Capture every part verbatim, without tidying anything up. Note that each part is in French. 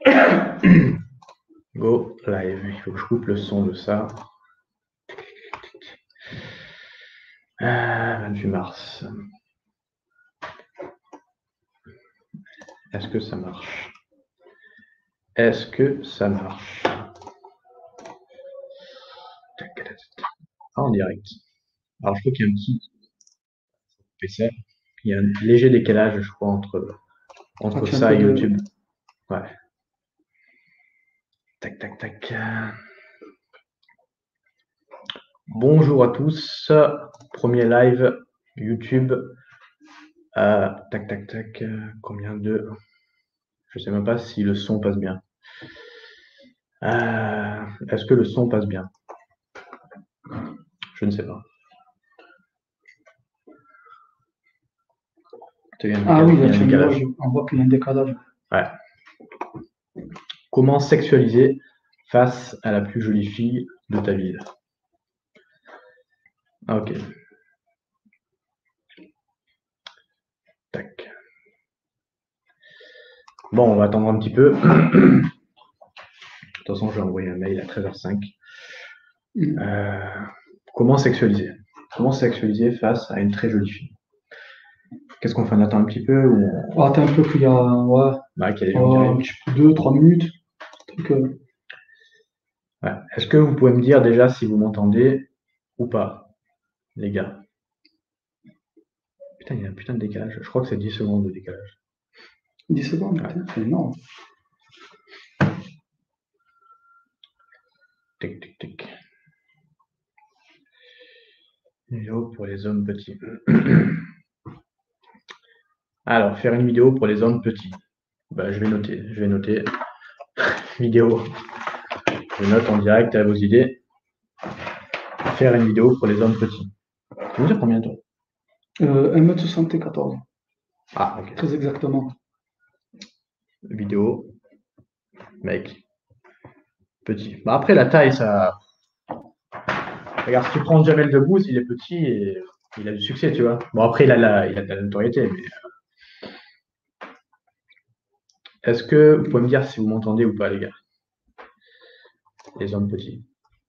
Go live. Il faut que je coupe le son de ça. Euh, vingt-huit mars. Est-ce que ça marche? Est-ce que ça marche? En direct. Alors, je crois qu'il y a un petit P C. Il y a un léger décalage, je crois, entre, entre Ah, ça et de... YouTube. Ouais. Tac, tac, tac. Bonjour à tous. Premier live YouTube. Euh, tac, tac, tac. Combien de... Je sais même pas si le son passe bien. Euh, Est-ce que le son passe bien? Je ne sais pas. Ah oui, là, tu décalage. On voit qu'il y a un décalage. Ouais. Comment sexualiser face à la plus jolie fille de ta ville? Ok. Tac. Bon, on va attendre un petit peu. De toute façon, je vais envoyer un mail à treize heures cinq. Euh, comment sexualiser? Comment sexualiser face à une très jolie fille? Qu'est-ce qu'on fait? On attend un petit peu ou on... Attends un peu qu'il y a, ouais, bah, qu'il y a des gens oh, qui arrivent. Deux, trois minutes. Donc, euh... ouais. Est-ce que vous pouvez me dire déjà si vous m'entendez ou pas, les gars? Putain, il y a un putain de décalage. Je crois que c'est dix secondes de décalage. dix secondes, ouais. C'est énorme. Tic, tic, tic. Une vidéo pour les hommes petits. Alors, faire une vidéo pour les hommes petits. Bah, je vais noter. Je vais noter. Vidéo. Je note en direct à vos idées. Faire une vidéo pour les hommes petits. Tu veux dire combien toi? euh, un mètre soixante-quatorze. Ah, ok. Très exactement. Vidéo. Mec. Petit. Bah, après, la taille, ça. Regarde, si tu prends Jamel Debbouze, il est petit et il a du succès, tu vois. Bon, après, il a, la, il a de la notoriété, mais. Est-ce que vous pouvez me dire si vous m'entendez ou pas, les gars? Les hommes petits.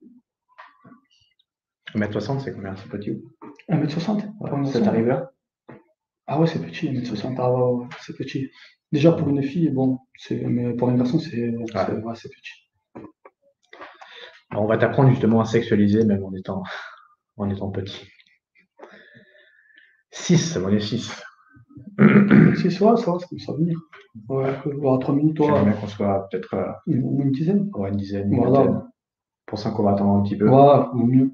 un mètre soixante, c'est combien? C'est petit ou? un mètre soixante? Ouais, ça t'arrive là? Ah ouais, c'est petit, un mètre soixante. Ah ouais, ouais, c'est petit. Déjà, pour une fille, bon, mais pour un garçon, c'est ouais. ouais, petit. Alors, on va t'apprendre justement à sexualiser, même en étant, en étant petit. six, on est six. six, ouais, ça va, c'est comme ça venir. Ouais, ouais. À trois minutes, toi. J'aimerais bien qu'on soit peut-être. Euh, une, une dizaine? Ouais, une dizaine, une voilà. vingtaine. Pour ça qu'on va attendre un petit peu. Ouais, au mieux.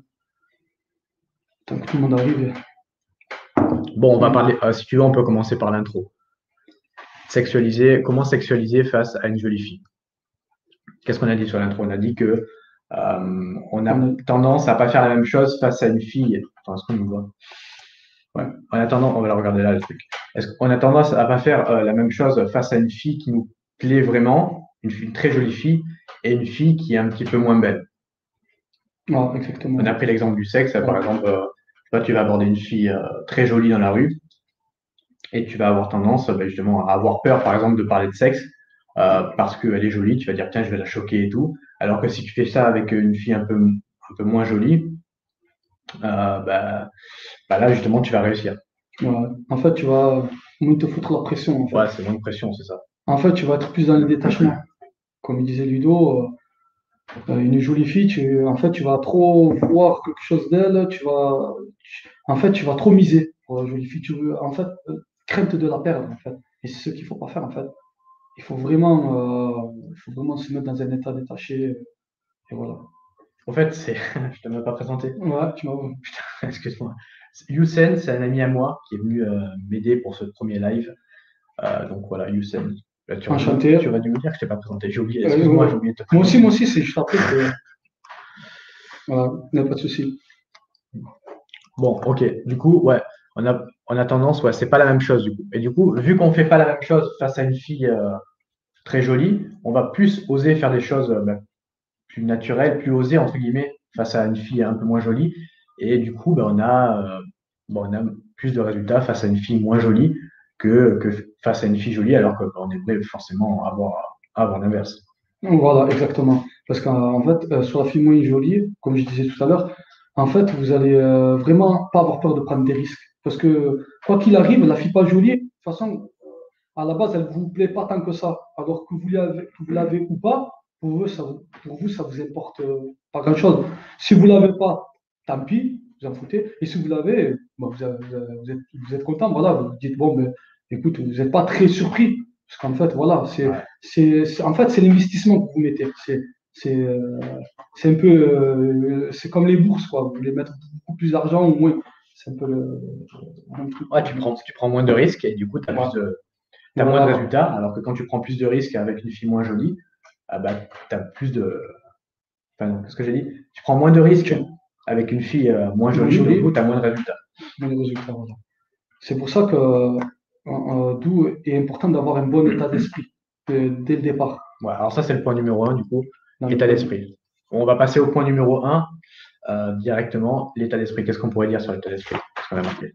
Tant que tout le monde arrive. Bon, on va parler. Euh, si tu veux, on peut commencer par l'intro. Sexualiser. Comment sexualiser face à une jolie fille? Qu'est-ce qu'on a dit sur l'intro? On a dit que euh, on a on... tendance à pas faire la même chose face à une fille. Attends, est-ce qu'on nous voit? Ouais. En attendant, on va la regarder là le truc. Est-ce qu'on a tendance à pas faire euh, la même chose face à une fille qui nous plaît vraiment, une, fille, une très jolie fille, et une fille qui est un petit peu moins belle? Ah, exactement. On a pris l'exemple du sexe. Ouais. Par exemple, euh, toi, tu vas aborder une fille euh, très jolie dans la rue, et tu vas avoir tendance bah, justement à avoir peur, par exemple, de parler de sexe, euh, parce qu'elle est jolie, tu vas dire tiens, je vais la choquer et tout. Alors que si tu fais ça avec une fille un peu, un peu moins jolie, euh, bah, bah là, justement, tu vas réussir. Ouais. En fait, tu vas moins te foutre la pression. En fait. Ouais, c'est moins de pression, c'est ça. En fait, tu vas être plus dans le détachement. Comme il disait Ludo, euh, une jolie fille, tu, en fait, tu vas trop voir quelque chose d'elle, tu vas, tu, en fait, tu vas trop miser pour la jolie fille. Tu veux, en fait, euh, crainte de la perdre, en fait. Et c'est ce qu'il faut pas faire, en fait. Il faut vraiment, euh, il faut vraiment se mettre dans un état détaché. Et voilà. En fait, c'est, je t'ai même pas présenté. Ouais, tu m'as vu. Putain, excuse-moi. Youssef, c'est un ami à moi qui est venu euh, m'aider pour ce premier live. Euh, donc voilà, Youssef. Bah, tu Enchanté. Tu aurais dû me dire que je t'ai pas présenté. J'ai oublié. Excuse-moi, euh, j'ai oublié de te présenter. Moi aussi, moi aussi, c'est juste après que. Voilà, il n'y a pas de souci. Bon, ok. Du coup, ouais, on a, on a tendance, ouais, c'est pas la même chose du coup. Et du coup, vu qu'on fait pas la même chose face à une fille euh, très jolie, on va plus oser faire des choses euh, bah, plus naturelles, plus osées entre guillemets face à une fille un peu moins jolie. Et du coup, bah, on a, euh, bon, on a plus de résultats face à une fille moins jolie que, que face à une fille jolie, alors qu'on aimerait forcément avoir Ah, bon, l'inverse. Donc, voilà, exactement. Parce qu'en en fait, euh, sur la fille moins jolie, comme je disais tout à l'heure, en fait, vous allez euh, vraiment pas avoir peur de prendre des risques. Parce que quoi qu'il arrive, la fille pas jolie, de toute façon, à la base, elle ne vous plaît pas tant que ça. Alors que vous l'avez, que vous l'avez ou pas, pour vous, ça, vous- pour vous, ça vous importe euh, pas grand-chose. Si vous l'avez pas, tant pis, vous en foutez. Et si vous l'avez, bon, vous, avez- vous avez- vous êtes, vous êtes content, voilà, vous vous dites, bon, ben, écoute, vous n'êtes pas très surpris. Parce qu'en fait, voilà, c'est, Ouais. c'est, c'est- en fait, c'est l'investissement que vous mettez. C'est, c'est, euh, c'est un peu, euh, c'est comme les bourses, quoi. Vous voulez mettre beaucoup plus d'argent ou moins. C'est un peu le, le même truc. Ouais, tu prends, tu prends moins de risques et du coup, tu as plus Voilà. de, t'as moins de Voilà. résultats. Alors que quand tu prends plus de risques avec une fille moins jolie, ah bah, tu as plus de. Enfin, non, qu'est-ce que j'ai dit? Tu prends moins de risques Tu- avec une fille euh, moins moins jolie, donc du joli, coup, tu as moins de résultats. mais les résultats, voilà. C'est pour ça que euh, euh, d'où est important d'avoir un bon état d'esprit euh, dès le départ. Ouais, alors ça, c'est le point numéro un, du coup, Dans le état premier. d'esprit. Bon, on va passer au point numéro un, euh, directement, l'état d'esprit. Qu'est-ce qu'on pourrait dire sur l'état d'esprit? Qu'est-ce qu'on a marqué?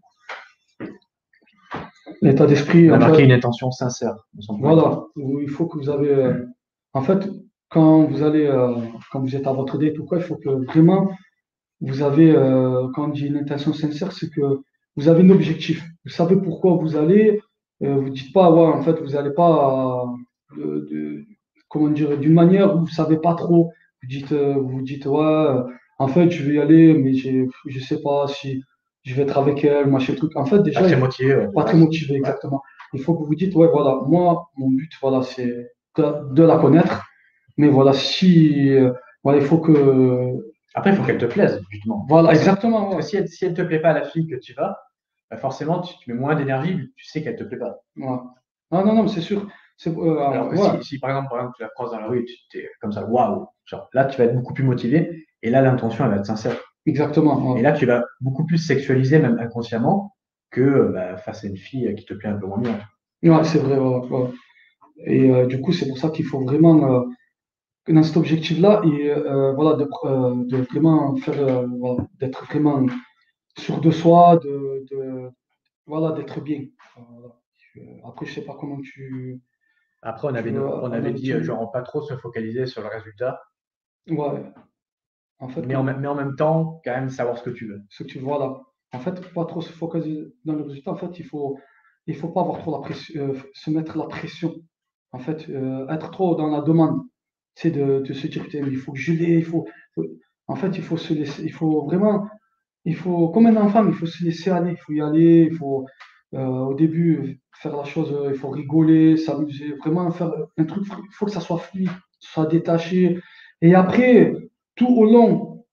L'état d'esprit, On a en marqué fait, une intention sincère de son point de vue. voilà, où il faut que vous avez, euh, en fait, quand vous allez, euh, quand vous êtes à votre date ou quoi, il faut que vraiment vous avez, euh, quand on dit une intention sincère, c'est que vous avez un objectif. Vous savez pourquoi vous allez. Euh, vous dites pas, ouais, en fait, vous n'allez pas, euh, de, de- comment dire, d'une manière où vous savez pas trop. Vous dites, euh, vous dites, ouais, euh, en fait, je vais y aller, mais j'ai, je sais pas si je vais être avec elle, machin truc. En fait, Pas déjà, très il faut motivé, ouais, de pas très base. motivé, Ouais. exactement. Il faut que vous dites, ouais, voilà, moi, mon but, voilà, c'est de, de la connaître. Mais voilà, si, euh, voilà, il faut que, Après, il faut qu'elle te plaise, justement. voilà, Parce que, exactement, parce que ouais. si elle, si elle te plaît pas, la fille que tu vas, bah forcément, tu, tu mets moins d'énergie, vu que tu sais qu'elle te plaît pas. Ouais. Ah non, non, mais c'est sûr. C'est, euh, Alors alors, que ouais, si, si, par exemple, par exemple, tu la croises dans la rue et tu es comme ça, waouh, genre, là, tu vas être beaucoup plus motivé, et là, l'intention, elle va être sincère. exactement. Et Ouais, là, tu vas beaucoup plus sexualiser, même inconsciemment, que euh, bah, face à une fille qui te plaît un peu moins bien. ouais, c'est vrai. Ouais, ouais. Et euh, du coup, c'est pour ça qu'il faut vraiment, euh, que dans cet objectif-là, et euh, voilà, de, euh, de vraiment faire, euh, voilà, d'être vraiment sûr de soi, de, de- voilà, d'être bien. Voilà. Euh, Après, je sais pas comment tu, Après, on tu avait, veux on avait dit, euh, analyser. genre, pas trop se focaliser sur le résultat, Ouais, en fait, mais en, quand, même- mais en même temps, quand même savoir ce que tu veux. ce que tu vois là. En fait, pas trop se focaliser dans le résultat. En fait, il faut, il faut pas avoir trop la pression, euh, se mettre la pression. En fait, euh, être trop dans la demande, c'est de, de se dire, putain, il faut que je l'ai, il faut, faut- en fait, il faut se laisser, il faut vraiment, il faut, comme un enfant, il faut se laisser aller, il faut y aller, il faut, euh, au début, faire la chose, euh, il faut rigoler, s'amuser, vraiment faire un truc, il faut que ça soit fluide, soit détaché. Et après, tout au long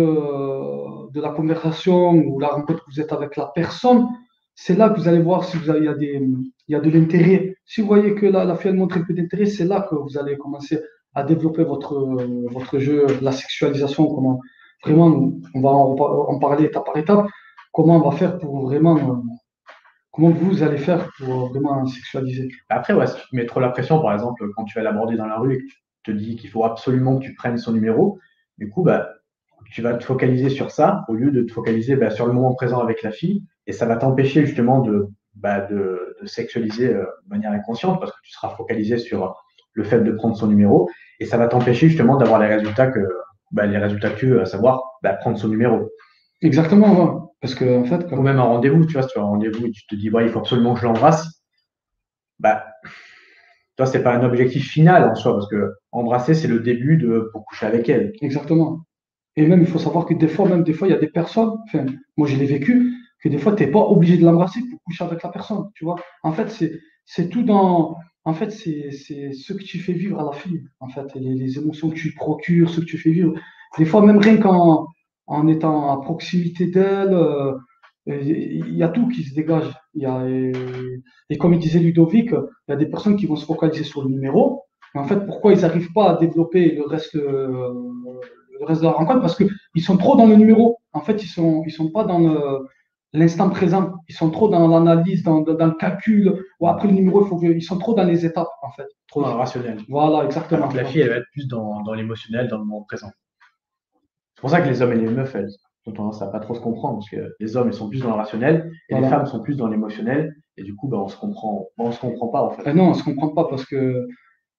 de, de la conversation ou la rencontre que vous êtes avec la personne, c'est là que vous allez voir si vous avez, il y a des, il y a de l'intérêt. Si vous voyez que la, la fille elle montre un peu d'intérêt, c'est là que vous allez commencer à développer votre, votre jeu, la sexualisation, comment vraiment, on va en, en parler étape par étape, comment on va faire pour vraiment, euh, comment vous allez faire pour vraiment sexualiser. Après, ouais, si tu te mets trop la pression, par exemple, quand tu vas l'aborder dans la rue et que tu te dis qu'il faut absolument que tu prennes son numéro, du coup, bah, tu vas te focaliser sur ça au lieu de te focaliser bah, sur le moment présent avec la fille, et ça va t'empêcher justement de, bah, de, de sexualiser euh, de manière inconsciente parce que tu seras focalisé sur le fait de prendre son numéro, et ça va t'empêcher justement d'avoir les résultats que, bah, les résultats que tu veux, à savoir bah, prendre son numéro. Exactement, ouais. Parce que en fait, Ou quand, même un rendez-vous, tu vois, si tu as un rendez-vous et tu te dis, ouais, il faut absolument que je l'embrasse, bah, toi, c'est pas un objectif final en soi, parce que embrasser, c'est le début de pour coucher avec elle. exactement. Et même, il faut savoir que des fois, même des fois, il y a des personnes, enfin, moi je l'ai vécu, que des fois, tu n'es pas obligé de l'embrasser pour coucher avec la personne, tu vois. En fait, c'est, c'est tout dans, en fait, c'est, c'est ce que tu fais vivre à la fille, en fait, les, les émotions que tu procures, ce que tu fais vivre. Des fois, même rien qu'en en étant à proximité d'elle, euh, il y a tout qui se dégage. Il y a, et, et comme il disait Ludovic, il y a des personnes qui vont se focaliser sur le numéro, mais en fait, pourquoi ils n'arrivent pas à développer le reste, euh, le reste de la rencontre? Parce qu'ils sont trop dans le numéro. En fait, ils sont, ils sont pas dans le, l'instant présent. Ils sont trop dans l'analyse, dans, dans, dans le calcul. Ou après le numéro, il faut que, ils sont trop dans les étapes, en fait. Trop dans le rationnel. Voilà, exactement. Alors que la fille, elle va être plus dans, dans l'émotionnel, dans le moment présent. C'est pour ça que les hommes et les meufs, elles ont tendance à pas trop se comprendre, parce que les hommes, ils sont plus dans le rationnel, et Voilà. les femmes sont plus dans l'émotionnel, et du coup, bah, on se comprend, bah, on se comprend pas, en fait. Et non, on ne se comprend pas parce que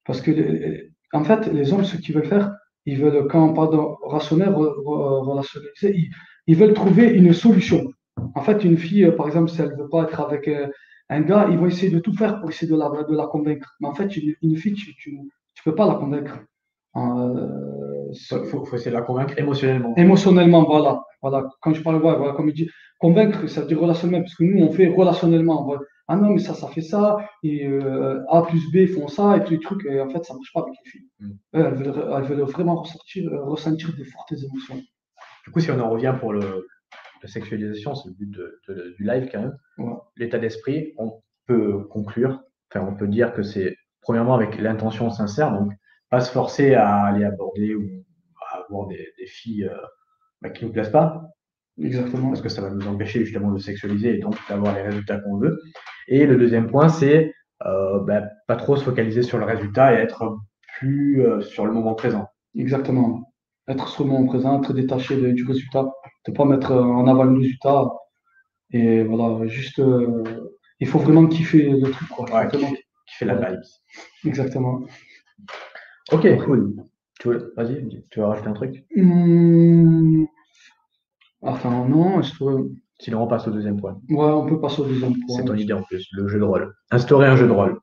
Parce que, les- en fait, les hommes, ce qu'ils veulent faire, ils veulent, quand on parle de rationnel, re- re- relationnaliser, ils, ils veulent trouver une solution. En fait, une fille, euh, par exemple, si elle ne veut pas être avec euh, un gars, ils vont essayer de tout faire pour essayer de la, de la convaincre. Mais en fait, une, une fille, tu tu, tu peux pas la convaincre. Euh, Il faut, faut essayer de la convaincre émotionnellement. Émotionnellement, voilà. Voilà. Quand je parle, ouais, voilà, comme il dit, convaincre, ça veut dire relationnellement, parce que nous, on fait relationnellement. Voilà. Ah non, mais ça, ça fait ça, et euh, A plus B font ça, et tous les trucs, et en fait, ça marche pas avec les filles. Mm. Elles, elles veulent, elles veulent vraiment ressentir, euh, ressentir de fortes émotions. Du coup, si on en revient pour le, la sexualisation, c'est le but de, de, du live quand même. Ouais. L'état d'esprit, on peut conclure, enfin, on peut dire que c'est premièrement avec l'intention sincère, donc pas se forcer à aller aborder ou à avoir des, des filles euh, bah, qui ne nous plaisent pas, Exactement. parce que ça va nous empêcher justement de sexualiser et donc d'avoir les résultats qu'on veut. Et le deuxième point, c'est euh, bah, pas trop se focaliser sur le résultat et être plus euh, sur le moment présent. Exactement. Être sur le moment présent, être détaché de- du résultat, ne pas mettre euh, en avant le résultat. Et voilà, juste, euh, il faut vraiment kiffer le truc, quoi. Ouais, qui, Vraiment- fait, qui fait la voilà. vibe. Exactement. Ok, cool. Tu veux, vas-y, tu veux rajouter un truc? Hum, Enfin, non, je trouve. Sinon, on passe au deuxième point. Ouais, on peut passer au deuxième C'est point. ton idée en plus, le jeu de rôle. Instaurer un jeu de rôle.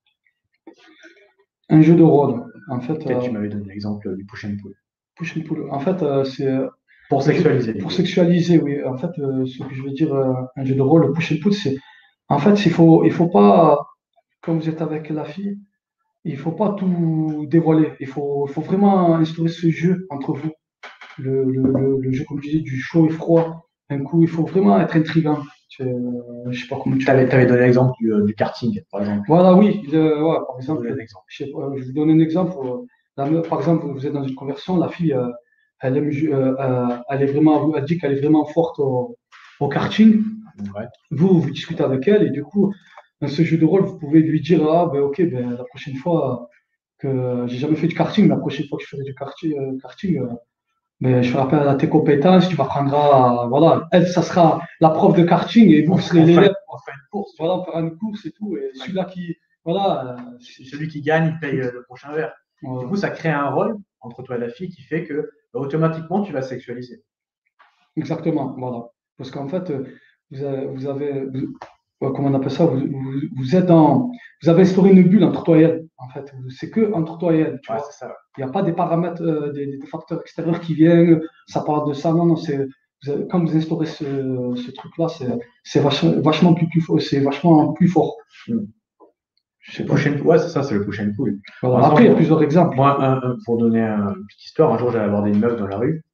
Un jeu de rôle. En fait, Peut-être tu euh, m'avais donné l'exemple du push and pull. push and pull. En fait, euh, c'est euh, Pour le jeu- sexualiser. pour l'idée. sexualiser, oui. En fait, euh, ce que je veux dire, euh, un jeu de rôle, le push and pull, c'est. En fait, il faut, il faut pas, quand vous êtes avec la fille, il faut pas tout dévoiler. Il faut, il faut vraiment instaurer ce jeu entre vous. Le, le, le, le jeu, comme je disais, du chaud et froid. Un coup, il faut vraiment être intriguant. Je, je sais pas comment tu Tu avais, donné l'exemple du, euh, du karting, par exemple. Voilà, oui. le- ouais, par Je exemple, vais donner un exemple. je, sais pas, je vais vous donner un exemple. euh, la meuf- par exemple, vous êtes dans une conversion, la fille, euh, elle, aime ju- euh, euh, elle, est vraiment, elle dit qu'elle est vraiment forte au, au karting. Ouais. Vous, vous discutez avec elle et du coup, dans ce jeu de rôle, vous pouvez lui dire, ah ben ok, ben, la prochaine fois que j'ai jamais fait du karting, mais la prochaine fois que je ferai du karting, euh, karting euh, mais je ferai appel à tes compétences, tu m'apprendras, voilà, elle, ça sera la prof de karting et vous, vous serez l'élève. On fera une course. Voilà, on fera une course et tout. Et celui-là qui, voilà, euh, c'est- Celui qui gagne, il paye euh, le prochain verre. euh, Du coup, ça crée un rôle entre toi et la fille qui fait que bah, automatiquement, tu vas sexualiser. exactement, voilà. Parce qu'en fait, euh, vous avez, vous avez vous- euh, comment on appelle ça, vous, vous, vous êtes dans, vous avez instauré une bulle entre toi et elle. En fait, c'est que entre toi et elle, tu Ouais, vois. c'est ça. Il n'y a pas des paramètres, euh, des, des facteurs extérieurs qui viennent, ça parle de ça. Non, non, c'est, vous avez- quand vous instaurez ce, ce truc-là, c'est, c'est vachement, vachement plus, plus fort, c'est vachement plus fort. Mm. Je sais Le pas. push and pull, ouais, c'est ça, c'est le push and pull. Voilà. Par Après, il y a exemple, plusieurs exemples. moi, un- un- pour donner un- une petite histoire, un jour, j'avais abordé une meuf dans la rue.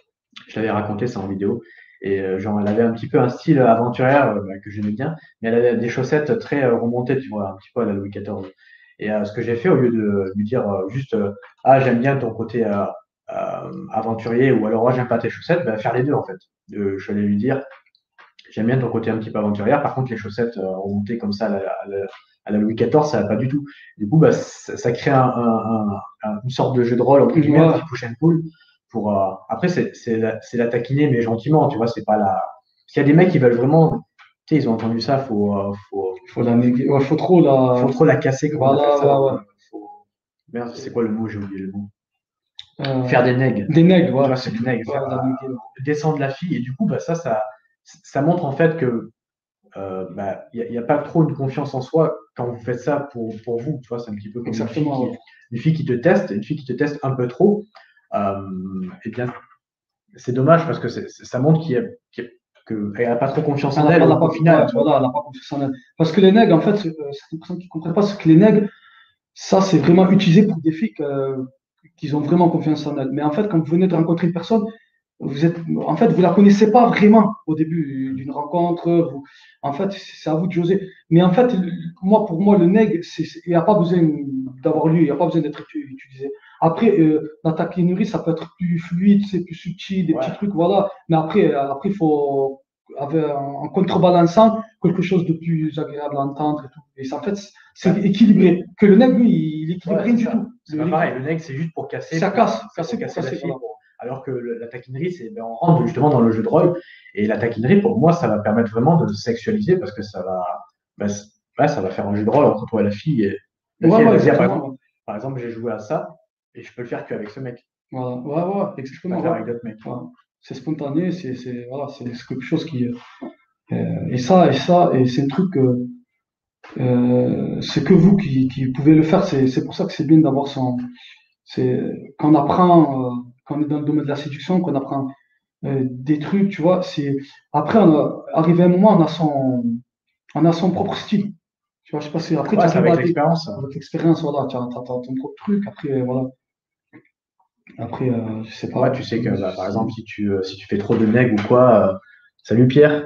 Je t'avais raconté ça en vidéo. Et euh, genre, elle avait un petit peu un style aventurière euh, bah, que j'aimais bien, mais elle avait des chaussettes très euh, remontées, tu vois, un petit peu à la Louis quatorze. Et euh, ce que j'ai fait, au lieu de lui dire euh, juste euh, ah, j'aime bien ton côté euh, euh, aventurier ou alors ah, j'aime pas tes chaussettes, bah, faire les deux en fait. Euh, je allais lui dire j'aime bien ton côté un petit peu aventurière, par contre, les chaussettes euh, remontées comme ça à la, à la- à la Louis quatorze, ça va pas du tout. Du coup, bah, ça, ça crée un, un- un- une sorte de jeu de rôle, entre guillemets, un Ouais. petit push and pull. Pour, euh, après, c'est c'est la, c'est la taquiner, mais gentiment, tu vois, c'est pas la. Parce qu'il y a des mecs qui veulent vraiment. Tu sais, ils ont entendu ça, faut, euh, faut, Faut la néguer. Ouais, faut trop la. faut trop la casser, comment on Voilà, appelle ça. ouais, ouais. Faut... Merde, c'est quoi le mot? J'ai oublié le mot. Euh, Faire des nègres. des nègres, Tu ouais. vois, c'est des nègres. Ouais, Faire, la euh, néguer. descendre la fille. Et du coup, bah, ça, ça, ça montre en fait que euh, bah, il n'y a, a pas trop une confiance en soi quand vous faites ça pour, pour vous. Tu vois, c'est un petit peu comme une fille, Exactement. qui, Ouais. une fille qui te teste, une fille qui te teste un peu trop. Euh, et bien, c'est dommage parce que c'est- c'est- ça montre qu'il y a, qu'il y a- qu'elle n'a pas trop confiance Elle en n'a elle pas, elle au, a pas, au final. ouais, Tu vois. voilà, elle n'a pas confiance en elle. Parce que les nègres, en fait, c'est euh, certaines personnes qui ne comprennent pas, c'est que les nègres, ça, c'est vraiment utilisé pour des filles que- qui ont vraiment confiance en elles. Mais en fait, quand vous venez de rencontrer une personne, vous êtes, en fait, vous la connaissez pas vraiment au début d'une rencontre. Vous- en fait, c'est à vous de joser. Mais en fait, le- moi, pour moi, le nègre, c'est- c'est- il n'y a pas besoin d'avoir lieu, il n'y a pas besoin d'être utu- utilisé. Après, euh, dans ta clinerie, ça peut être plus fluide, c'est plus subtil, des petits Ouais. trucs, voilà. Mais après, euh, après, il faut, avec, en contrebalançant, quelque chose de plus agréable à entendre et tout. Et ça, en fait, c'est Ouais. équilibré. Que le nègre, lui, il équilibre Ouais, rien c'est du ça. tout. C'est Le- pas pareil. Le nègre, c'est juste pour casser. Ça pour- casse, pour casser pour casser la casser, fille. voilà. pour- Alors que le- la taquinerie, c'est ben, on rentre justement dans le jeu de rôle. Et la taquinerie, pour moi, ça va permettre vraiment de sexualiser parce que ça va, ben, c- ouais, ça va faire un jeu de rôle entre toi et la fille. Et la Ouais, fille, elle ouais, va se dire, par exactement. exemple, Ouais. par exemple, j'ai joué à ça et je peux le faire qu'avec ce mec. Voilà, ouais, ouais, Je peux pas exactement, le faire ouais. avec d'autres mecs. Ouais. C'est spontané, c'est c'est- voilà, c'est c'est quelque chose qui. euh, et ça, et ça, et c'est un truc. Euh, euh, c'est que vous qui, qui pouvez le faire. C'est c'est pour ça que c'est bien d'avoir son. C'est quand on apprend, euh, quand on est dans le domaine de la séduction, qu'on apprend euh, des trucs, tu vois. C'est après, on a, arrivé à un moment, on a son, on a son propre style. Tu vois, je sais pas si après tu Ouais, c'est arrives avec à des, l'expérience, ça. avec l'expérience, voilà, tu as, t'as- t'as ton propre truc. Après, euh, voilà. Après, euh, je sais Ouais, pas. tu sais que, bah, par C'est- exemple, si tu, euh, si tu fais trop de nègres ou quoi, euh, salut Pierre,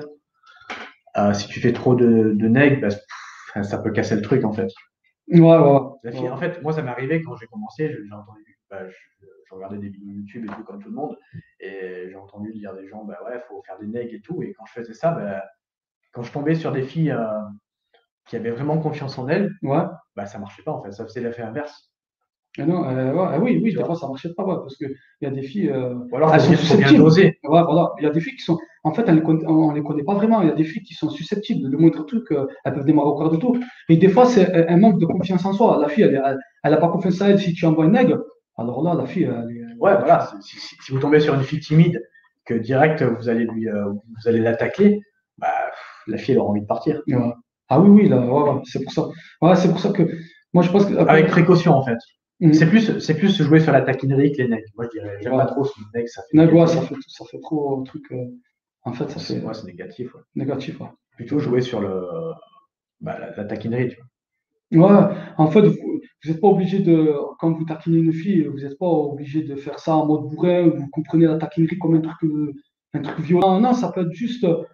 Euh, si tu fais trop de, de nègres, bah, pff, ça peut casser le truc en fait. Ouais, ouais, La ouais. fille, en Ouais. fait, moi, ça m'est arrivé quand j'ai commencé, je- j'ai entendu, bah, je, je regardais des vidéos YouTube et tout comme tout le monde, et j'ai entendu dire des gens, bah ouais, faut faire des nègres et tout, et quand je faisais ça, bah, quand je tombais sur des filles euh, qui avaient vraiment confiance en elles, Ouais. bah ça marchait pas en fait, ça faisait l'effet inverse, Ah non, euh, ouais, ah oui, oui, tu des fois vois. ça marchait pas, ouais, parce que il y a des filles, euh, Ou alors elles faut sont bien, faut bien susceptibles. doser. Ouais, voilà. Il y a des filles qui sont, en fait, elles les conna- on les connaît pas vraiment. Il y a des filles qui sont susceptibles. Le moindre truc, euh, elles peuvent démarrer au quart de tour. Et des fois, c'est un un manque de confiance en soi. La fille, elle, est- elle, elle a pas confiance en elle. Si tu envoies une nègre, alors là, la fille, elle, est- Ouais, voilà, tu voilà, si, si- si vous tombez sur une fille timide, que direct vous allez lui, euh, vous allez la tacler, bah pff, la fille elle aura envie de partir. vois. Ouais. Ah oui, oui, là, ouais, ouais, c'est pour ça. Ouais, c'est pour ça que moi, je pense que Avec après, précaution en fait. C'est hum, plus, c'est plus jouer sur la taquinerie que les necks. Moi je dirais, j'aime pas ouais. trop ce nègre, ça fait Nègre, ouais, ça négatif. fait, ça fait trop truc. euh, en fait, ça fait C'est- euh, Ouais, c'est négatif. Ouais. négatif. Ouais. Plutôt jouer sur le, bah, la, la taquinerie, tu Ouais, en fait, vous n'êtes pas obligé de, quand vous taquinez une fille, vous n'êtes pas obligé de faire ça en mode bourrin, vous comprenez la taquinerie comme un truc, euh, un truc violent. Non, ça peut être juste, euh,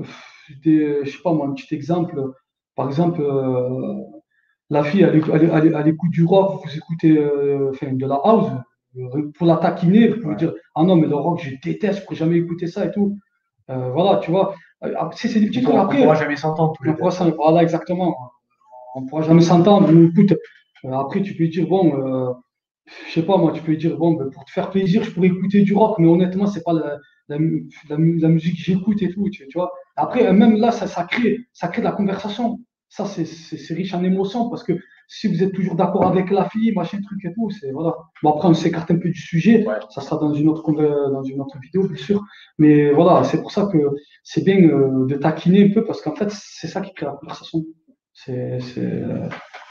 des, je sais pas moi, un petit exemple. Par exemple, euh, la fille, elle, éc- elle- elle- elle écoute du rock, vous écoutez euh, enfin, de la house, euh, pour la taquiner, vous vois. pouvez Ouais. dire, ah non, mais le rock, je déteste, je ne pourrais jamais écouter ça et tout. Euh, voilà, tu vois. Euh, après, C'est c'est des On petits trucs. pourra, on pourra Après, jamais s'entendre tous on les deux. pourra s'en- voilà, exactement, on ne pourra jamais s'entendre. Ou écoute, euh, après, tu peux dire, bon, euh, je sais pas, moi, tu peux dire, bon, ben, pour te faire plaisir, je pourrais écouter du rock, mais honnêtement, c'est pas la, la, mu- la mu- la musique que j'écoute et tout, tu, tu vois. Après, euh, même là, ça, ça crée, ça crée de la conversation. Ça, c'est c'est- c'est riche en émotions parce que si vous êtes toujours d'accord avec la fille, machin, truc et tout, c'est voilà. Bon, après, on s'écarte un peu du sujet, Ouais. ça sera dans une autre, conver- dans une autre vidéo, bien sûr. Mais voilà, c'est pour ça que c'est bien euh, de taquiner un peu parce qu'en fait, c'est ça qui crée la conversation. C'est, c'est, euh,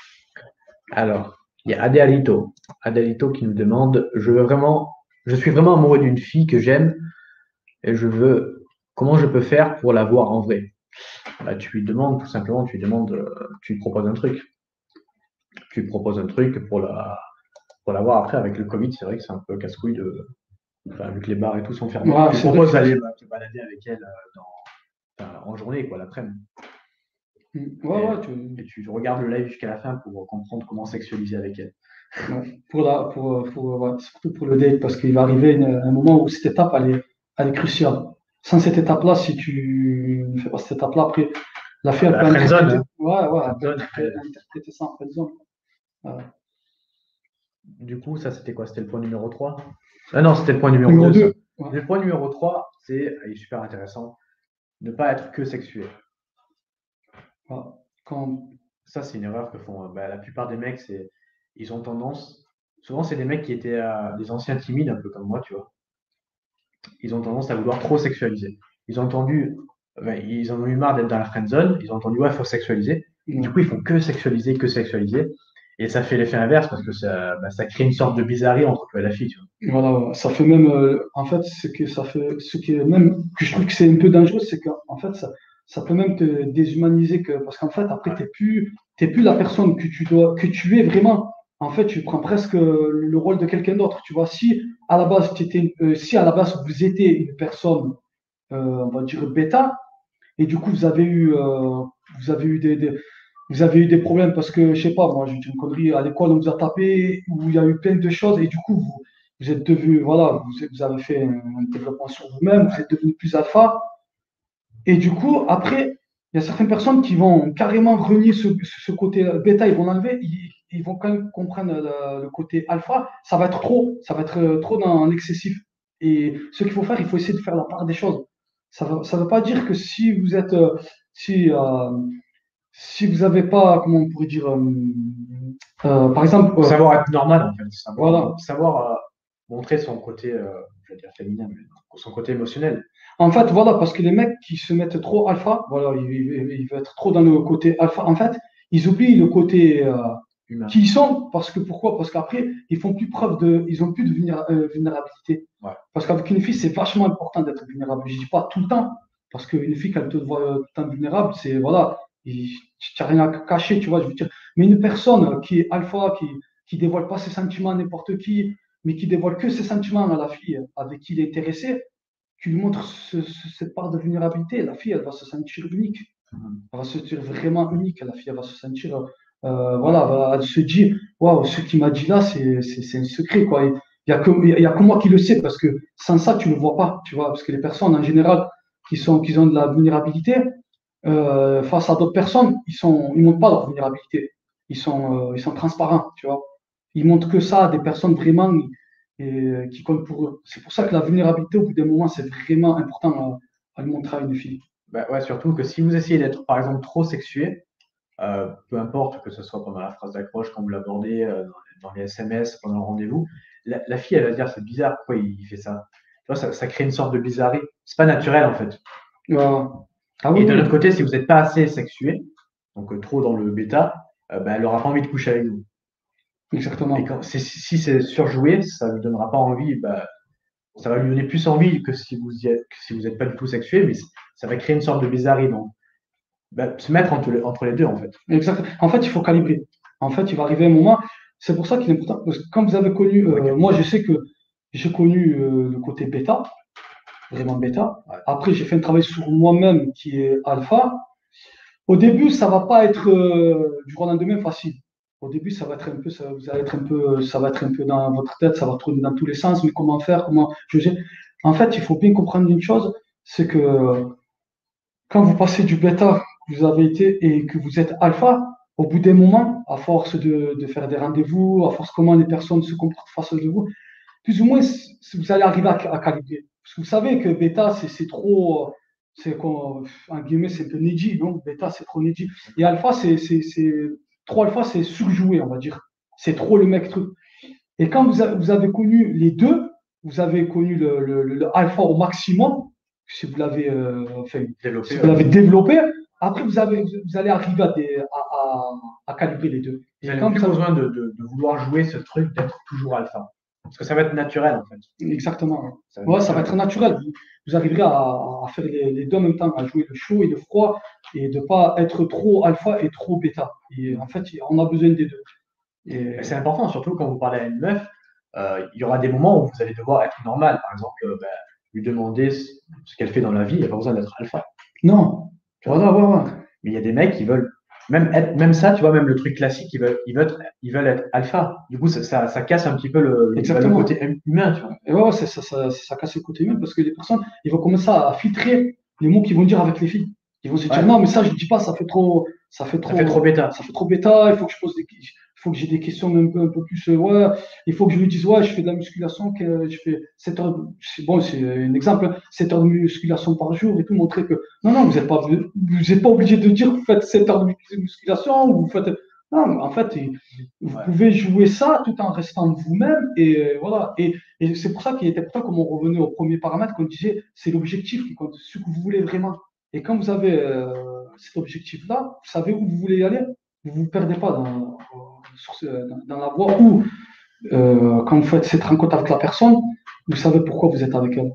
Alors, il y a Adelito. Adelito qui nous demande, je veux vraiment, je suis vraiment amoureux d'une fille que j'aime et je veux, comment je peux faire pour la voir en vrai? Bah, tu lui demandes tout simplement, tu lui demandes, euh, tu lui proposes un truc. Tu lui proposes un truc pour la, pour la voir après avec le Covid, c'est vrai que c'est un peu casse-couille de, enfin, vu que les bars et tout sont fermés. ouais, Tu lui c'est vrai que proposes c'est. d'aller bah, te balader avec elle euh, dans, enfin, en journée, quoi, l'après-midi. Ouais, Et, ouais, tu, et tu regardes le live jusqu'à la fin pour comprendre comment sexualiser avec elle. ouais. Pour la, pour, pour, ouais, surtout pour le date, parce qu'il va arriver une- un moment où cette étape, elle est, elle est cruciale. Sans cette étape-là, si tu ne fais pas cette étape-là, après, la fille, elle La peut friendzone, interpréter, hein. ouais, ouais, elle peut Friendzone, interpréter, après. interpréter ça en friendzone. Ouais. Du coup, ça c'était quoi? C'était le point numéro trois. Ah non, c'était le point numéro Numéro deux, ça. deux. Ouais. Le point numéro trois, c'est, il est super intéressant, ne pas être que sexuel. Ouais. Quand, Ça, c'est une erreur que font euh, bah, la plupart des mecs. C'est, ils ont tendance, souvent c'est des mecs qui étaient euh, des anciens timides, un peu comme moi, tu vois. Ils ont tendance à vouloir trop sexualiser. Ils ont entendu, enfin, ils en ont eu marre d'être dans la friend zone. Ils ont entendu ouais, faut sexualiser. Et du ouais. coup, ils font que sexualiser, que sexualiser. Et ça fait l'effet inverse parce que ça, bah, ça crée une sorte de bizarrerie entre toi et la fille, tu vois. Voilà, ouais. Ça fait même, euh, en fait, ce que ça fait, ce qui est même, que je trouve que c'est un peu dangereux, c'est qu'en fait, ça, ça peut même te déshumaniser que, parce qu'en fait, après, t'es plus, t'es plus la personne que tu dois, que tu es vraiment. En fait, tu prends presque le rôle de quelqu'un d'autre. Tu vois, si à la base, tu étais, euh, si à la base vous étiez une personne, euh, on va dire bêta, et du coup, vous avez eu, euh, vous avez eu des, des- vous avez eu des problèmes parce que, je sais pas, moi, j'ai dit une connerie, à l'école, on vous a tapé, où il y a eu plein de choses, et du coup, vous, vous êtes devenu, voilà, vous, vous avez fait un, un développement sur vous-même, vous êtes devenu plus alpha, et du coup, après, il y a certaines personnes qui vont carrément renier ce, ce côté bêta, ils vont l'enlever, ils, ils vont quand même comprendre le, le côté alpha, ça va être trop, ça va être euh, trop dans l'excessif. Et ce qu'il faut faire, il faut essayer de faire la part des choses. Ça ne ça veut pas dire que si vous êtes, euh, si, euh, si vous n'avez pas, comment on pourrait dire, euh, Euh, par exemple, euh, Savoir être normal, en fait. Savoir, voilà. savoir euh, montrer son côté, euh, je vais dire féminin, mais son côté émotionnel. En fait, voilà, parce que les mecs qui se mettent trop alpha, voilà, ils, ils- ils veulent être trop dans le côté alpha. En fait, ils oublient le côté euh, Humain. qui ils sont. Parce que pourquoi? Parce qu'après, ils font plus preuve de, ils ont plus de vulnéra- euh, vulnérabilité. Ouais. Parce qu'avec une fille, c'est vachement important d'être vulnérable. Je dis pas tout le temps, parce qu'une fille, quand elle te voit euh, tout le temps vulnérable, c'est voilà, il- tu n'as rien à cacher, tu vois, je veux dire. Mais une personne qui est alpha, qui qui dévoile pas ses sentiments à n'importe qui, mais qui dévoile que ses sentiments à la fille avec qui il est intéressé, tu lui montres ce- ce- cette part de vulnérabilité, la fille, elle va se sentir unique. Mhm. Elle va se sentir vraiment unique. La fille, elle va se sentir, euh, voilà, elle, va- elle se dit, waouh, ce qu'il m'a dit là, c'est c'est- c'est un secret, quoi. Il n'y a que, il y a que moi qui le sais, parce que sans ça, tu ne le vois pas, tu vois, parce que les personnes, en général, qui sont, qui ont de la vulnérabilité, euh, face à d'autres personnes, ils sont, ils montrent pas leur vulnérabilité. Ils sont, euh, ils sont transparents, tu vois. Ils montrent que ça à des personnes vraiment et, qui comptent pour eux. C'est pour ça que la vulnérabilité, au bout d'un moment, c'est vraiment important à, à le montrer à une fille. Bah, ouais, surtout que si vous essayez d'être, par exemple, trop sexué, euh, peu importe que ce soit pendant la phrase d'accroche, quand vous l'abordez, euh, dans, dans les S M S, pendant le rendez-vous, la, la fille, elle va se dire c'est bizarre, pourquoi il, il fait ça? Tu vois, ça, ça crée une sorte de bizarrerie. C'est pas naturel, en fait. Euh, ah oui, Et de l'autre oui, côté, si vous n'êtes pas assez sexué, donc euh, trop dans le bêta, euh, bah, elle n'aura pas envie de coucher avec vous. Et exactement. quand, si, si c'est surjoué, ça ne lui donnera pas envie, bah, ça va lui donner plus envie que si vous y êtes, que si vous n'êtes pas du tout sexué, mais ça va créer une sorte de bizarrerie. Donc, bah, se mettre entre, le- entre les deux, en fait. Exact. En fait, il faut calibrer. En fait, il va arriver un moment. C'est pour ça qu'il est important. Parce que quand vous avez connu, Ok. euh, moi, je sais que j'ai connu euh, le côté bêta, vraiment bêta. Ouais. Après, j'ai fait un travail sur moi-même qui est alpha. Au début, ça va pas être euh, du jour au lendemain facile. Au début, ça va être un peu, ça, vous allez être un peu, ça va être un peu dans votre tête, ça va tourner dans tous les sens. Mais comment faire, comment juger? En fait, il faut bien comprendre une chose, c'est que quand vous passez du bêta que vous avez été et que vous êtes alpha, au bout d'un moment, à force de, de faire des rendez-vous, à force comment les personnes se comportent face de vous, plus ou moins, vous allez arriver à, à calibrer. Parce que vous savez que bêta, c'est trop, c'est en guillemets, c'est un peu needy, non? Bêta, c'est trop needy. Et alpha, c'est trop alpha, c'est surjoué, on va dire. C'est trop le mec truc. Et quand vous, a, vous avez connu les deux, vous avez connu le, le, le alpha au maximum, si vous l'avez euh, enfin, Développer, si vous l'avez développé, après vous, avez, vous allez arriver à, des, à, à, à calibrer les deux. vous Et n'avez quand plus vous avez, besoin de, de, de vouloir jouer ce truc d'être toujours alpha. Parce que ça va être naturel, en fait. exactement. Ça va être Ouais, ça va naturel. être naturel. Vous, vous arriverez à, à faire les, les deux en même temps, à jouer le chaud et le froid, et de ne pas être trop alpha et trop bêta. Et en fait, on a besoin des deux. Et, Et c'est important, surtout quand vous parlez à une meuf, euh, il y aura des moments où vous allez devoir être normal. Par exemple, euh, bah, lui demander ce, ce qu'elle fait dans la vie, il n'y a pas besoin d'être alpha. non, Tu vois. voilà, ouais, ouais. Mais il y a des mecs qui veulent, même, être, même ça, tu vois, même le truc classique, ils veulent, ils veulent, être, ils veulent être alpha. Du coup, ça, ça, ça casse un petit peu le, le, bah, le Exactement. côté humain, tu vois. Et ouais, ouais, ça, ça, ça, ça casse le côté humain parce que les personnes, ils vont commencer à filtrer les mots qu'ils vont dire avec les filles. Ils vont se dire Ouais, non, mais ça, je ne dis pas, ça fait trop, ça fait ça fait trop trop, bêta. ça fait trop bêta. Il faut que je pose des, il faut que j'ai des questions un peu, un peu plus. euh, ouais, il faut que je lui dise ouais, je fais de la musculation, que je fais sept heures. C'est bon, c'est un exemple, hein, sept heures de musculation par jour et tout, montrer que non, non, vous n'êtes pas, vous êtes pas obligé de dire vous faites sept heures de musculation ou vous faites. Non, en fait, vous Ouais. pouvez jouer ça tout en restant vous-même et euh, voilà. Et, et c'est pour ça qu'il était important, comme on revenait au premier paramètre, qu'on disait c'est l'objectif qui compte, ce que vous voulez vraiment. Et quand vous avez euh, cet objectif-là, vous savez où vous voulez y aller, vous ne vous perdez pas dans, sur ce- dans, dans la voie où, euh, quand vous faites cette rencontre avec la personne, vous savez pourquoi vous êtes avec elle.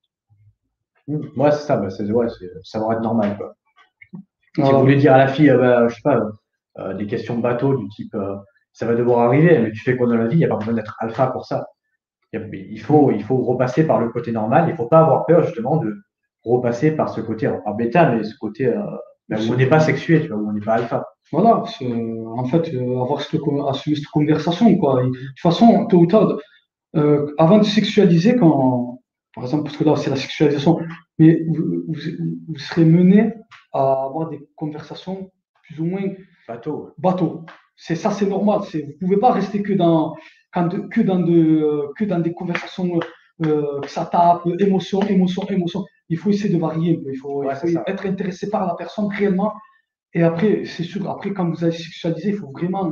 Ouais, c'est ça, bah, c'est, ouais, c'est, ça va être normal, quoi. Si vous Voilà. voulez dire à la fille, euh, bah, je sais pas, euh, des questions bateau du type, euh, ça va devoir arriver, mais tu fais quoi dans la vie, il n'y a pas besoin d'être alpha pour ça. Il y a- il faut, il faut repasser par le côté normal. Il ne faut pas avoir peur justement de repasser par ce côté, alors, pas bêta, mais ce côté euh, ben, où on n'est pas sexué, tu vois, où on n'est pas alpha. Voilà, c'est, en fait, euh, avoir cette, con- assumer cette conversation, quoi. Et de toute façon, tôt ou tard, euh, avant de sexualiser, quand, par exemple, parce que là, c'est la sexualisation, mais vous, vous, vous serez mené à avoir des conversations plus ou moins Bateau. bateau. C'est ça, c'est normal. C'est, vous pouvez pas rester que dans, quand de- que dans de, que dans des conversations euh, que ça tape, émotion, émotion, émotion. Il faut essayer de varier un peu. Il faut, il Ouais, faut c'est ça. être intéressé par la personne réellement. Et après, c'est sûr, après, quand vous allez sexualiser, il faut vraiment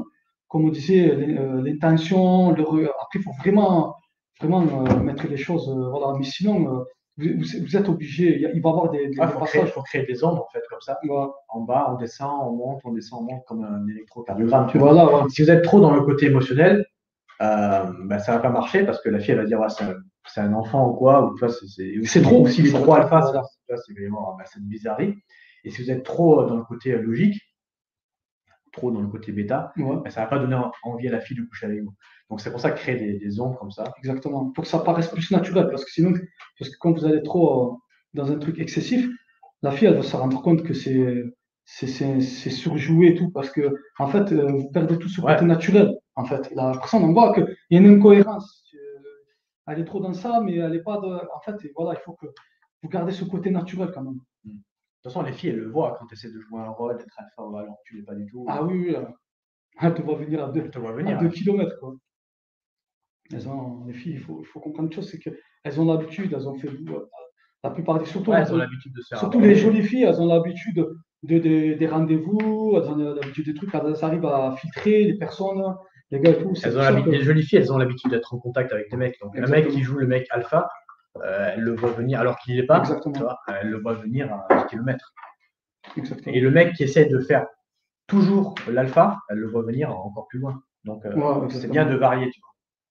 comme on disait, l'in- euh, l'intention, le re- après, il faut vraiment, vraiment euh, mettre les choses, euh, voilà, mais sinon, euh, vous, vous- vous êtes obligé, il y a- il va y avoir des, des- Il des faut créer, passages. faut créer des ondes, en fait, comme ça. Voilà, En bas, on descend, on monte, on descend, on monte comme un électrocardiogramme. Tu vois. voilà, voilà. Si vous êtes trop dans le côté émotionnel, euh, bah, ça va pas marcher parce que la fille, elle va dire, ouais, c'est un, c'est un enfant ou quoi, ou tu vois, c'est, c'est, ou C'est si- trop, ou s'il est c'est trop trop, alpha, ça, voilà. tu vois, c'est vraiment, bah, c'est une bizarrerie. Et si vous êtes trop euh, dans le côté euh, logique, trop dans le côté bêta, Ouais, bah, ça va pas donner en- envie à la fille de coucher avec vous. Donc c'est pour ça que créer des, des ondes comme ça. exactement. Pour que ça paraisse plus naturel, parce que sinon, parce que quand vous allez trop euh, dans un truc excessif, la fille, elle va se rendre compte que c'est c'est c'est- c'est surjoué et tout, parce que, en fait, euh, vous perdez tout ce côté Ouais, naturel. En fait, la personne, on voit qu'il y a une incohérence. Euh, Elle est trop dans ça, mais elle n'est pas de. En fait, et voilà, il faut que vous gardez ce côté naturel quand même. de toute façon, les filles, elles le voient quand tu essaies de jouer un rôle, d'être alpha ou alors que tu l'es pas du tout. Ah oui, oui, euh, elle te voit venir à Elles deux, te voient à venir. deux Hein. kilomètres, quoi. Elles ont, les filles, il faut, il faut comprendre une chose, c'est qu'elles ont l'habitude, elles ont fait. euh, La plupart des. Surtout, Ouais, elles ont l'habitude de se faire surtout les aborder. jolies filles, elles ont l'habitude de, de- des rendez-vous, elles ont l'habitude des trucs, elles arrivent à filtrer les personnes, les gars et tout. C'est Elles ont pour ça l'habitude- que. les jolies filles, elles ont l'habitude d'être en contact avec des mecs. Donc un mec qui Exactement. joue le mec alpha, euh, elle le voit venir alors qu'il n'est pas, tu Exactement. vois, elle le voit venir à un kilomètre. Et Exactement. le mec qui essaie de faire toujours l'alpha, elle le voit venir encore plus loin. Donc euh, Ouais, c'est bien de exactement. varier, tu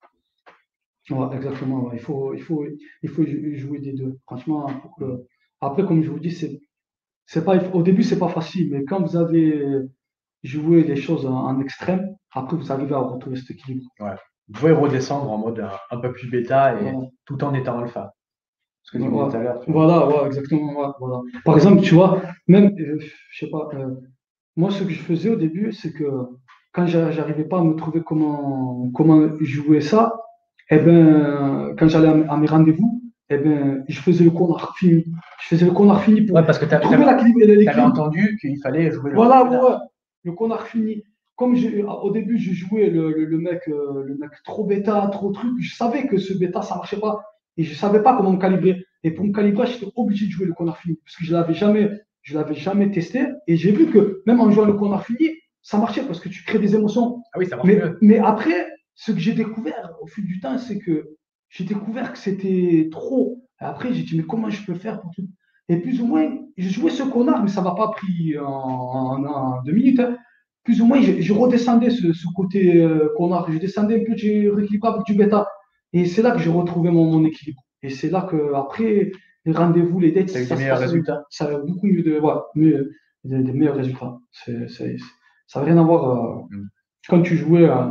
Ouais, exactement. Ouais. Il faut, il faut, il faut jouer des deux. Franchement, pour vois. que. Après, comme je vous dis, c'est, c'est pas, au début, c'est pas facile, mais quand vous avez joué les choses en, en extrême, après, vous arrivez à retrouver cet équilibre. Ouais. Vous pouvez redescendre en mode un, un peu plus bêta et Voilà. tout en étant alpha. Ce que tu me disais Ouais. tout à l'heure, tu vois. Voilà, ouais, exactement. Ouais, voilà. Par exemple, tu vois, même, euh, je sais pas, euh, moi, ce que je faisais au début, c'est que quand j'a- j'arrivais pas à me trouver comment, comment jouer ça, eh ben, quand j'allais à, mes à mes rendez-vous, eh ben, je faisais le connard fini. Je faisais le connard fini pour, Ouais, parce que tu pour trouver l'équilibre. avais l'équilibre. entendu qu'il fallait jouer le, le Voilà, connard. ouais, le connard fini. Comme j'ai- au début, je jouais le, le- le mec, euh, le mec trop bêta, trop truc. Je savais que ce bêta, ça marchait pas. Et je savais pas comment me calibrer. Et pour me calibrer, j'étais obligé de jouer le connard fini. Parce que je l'avais jamais, je l'avais jamais testé. Et j'ai vu que même en jouant le connard fini, ça marchait parce que tu crées des émotions. Ah oui, ça marche Mais, mieux. mais après, ce que j'ai découvert au fil du temps, c'est que j'ai découvert que c'était trop. Et après, j'ai dit, mais comment je peux faire pour tout? Et plus ou moins, j'ai joué ce connard, mais ça m'a pas pris en, en- en deux minutes. Hein. Plus ou moins, je, je redescendais ce, ce côté euh, connard. Je descendais un peu, j'ai rééquilibré avec du bêta. Et c'est là que j'ai retrouvé mon, mon équilibre. Et c'est là que après les rendez-vous, les dates, Tu as eu des ça se meilleurs passe, résultats. ça a beaucoup mieux de, ouais, mieux, des, des meilleurs résultats. C'est, c'est- ça n'a rien à voir euh, Mm. quand tu jouais, euh,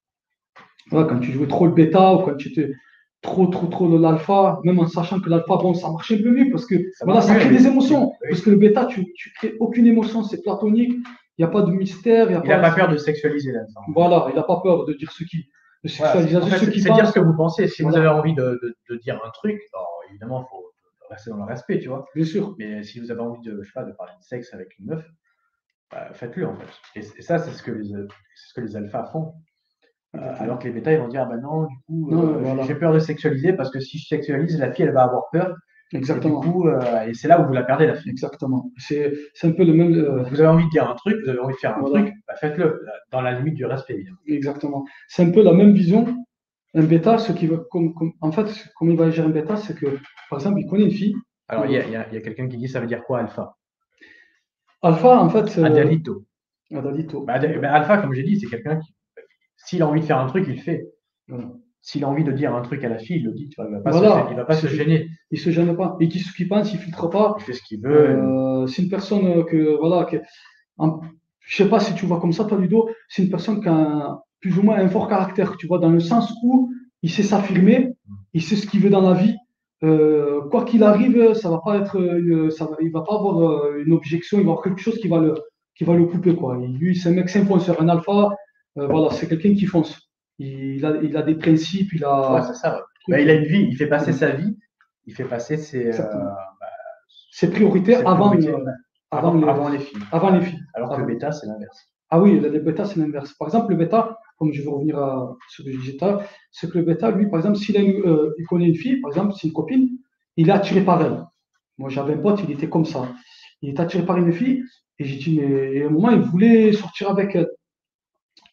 ouais, quand tu jouais trop le bêta ou quand tu étais trop, trop, trop de l'alpha, même en sachant que l'alpha, bon, ça marchait un peu mieux parce que Ça voilà, marche ça mieux, crée oui. des émotions. Oui. Parce que le bêta, tu, tu crées aucune émotion, c'est platonique, il n'y a pas de mystère, il n'y a Il n'a pas. pas peur de sexualiser là-dedans. Voilà, il n'a pas peur de dire ce qui, de Voilà, sexualiser en fait, ce c'est qui c'est dire pense. ce que vous pensez. Si vous Voilà, avez envie de, de- de dire un truc, alors évidemment, il faut rester dans le respect, tu vois. bien sûr. Mais si vous avez envie de, je sais pas, de parler de sexe avec une meuf, bah, faites-le en fait. Et, et ça, c'est ce que les, c'est ce que les alphas font. Euh, Exactement. alors que les bêtas, ils vont dire, ah ben non, du coup, Non, euh, voilà. j'ai peur de sexualiser parce que si je sexualise, la fille, elle va avoir peur. Et du Exactement. coup, euh, et c'est là où vous la perdez, la fille. Exactement. C'est c'est un peu le même. euh, Vous avez envie de dire un truc, vous avez envie de faire un voilà, truc, bah, faites-le, dans la limite du respect, évidemment. exactement. C'est un peu la même vision. Un bêta, ce qui va, comme, comme- en fait, comment il va agir un bêta, c'est que, par exemple, il connaît une fille. Alors, il y euh, a, il y a- il y a quelqu'un qui dit, ça veut dire quoi, alpha? Alpha, en fait, euh, Adalito. Adalito. Bah, Ad- bah, alpha, comme j'ai dit, c'est quelqu'un qui, s'il a envie de faire un truc, il le fait. Voilà. S'il a envie de dire un truc à la fille, il le dit, tu vois, il va pas se, Voilà. gê- il va pas se C'est- gêner. Il se gêne pas. Il dit ce qu'il pense, il filtre pas. Il fait ce qu'il veut. Euh, c'est une personne euh, que, voilà, que, en- je sais pas si tu vois comme ça, toi, Ludo, c'est une personne qui a un- plus ou moins un fort caractère, tu vois, dans le sens où il sait s'affirmer, il sait ce qu'il veut dans la vie. Euh, quoi qu'il arrive, ça va pas être, une- ça va, il va pas avoir euh, une objection, il va avoir quelque chose qui va le, qui va le couper, quoi. Et lui, c'est un mec, c'est un fonceur, un alpha, euh, voilà, c'est quelqu'un qui fonce. Il a, il a des principes, il a. Ouais, c'est ça. Ouais. Bah, il a une vie, il fait passer sa vie, il fait passer ses, euh, Exactement. bah, Ses priorités ses avant, priorités, euh, ouais, avant, avant, les, avant les filles. avant les filles. Alors que Avant. le bêta, c'est l'inverse. Ah oui, le, le bêta, c'est l'inverse. Par exemple, le bêta, comme je vais revenir à ce que je disais tout à l'heure, c'est que le bêta, lui, par exemple, s'il a une- euh, il connaît une fille, par exemple, c'est une copine, il est attiré par elle. Moi, j'avais un pote, il était comme ça. Il est attiré par une fille, et j'ai dit, mais et à un moment, il voulait sortir avec elle.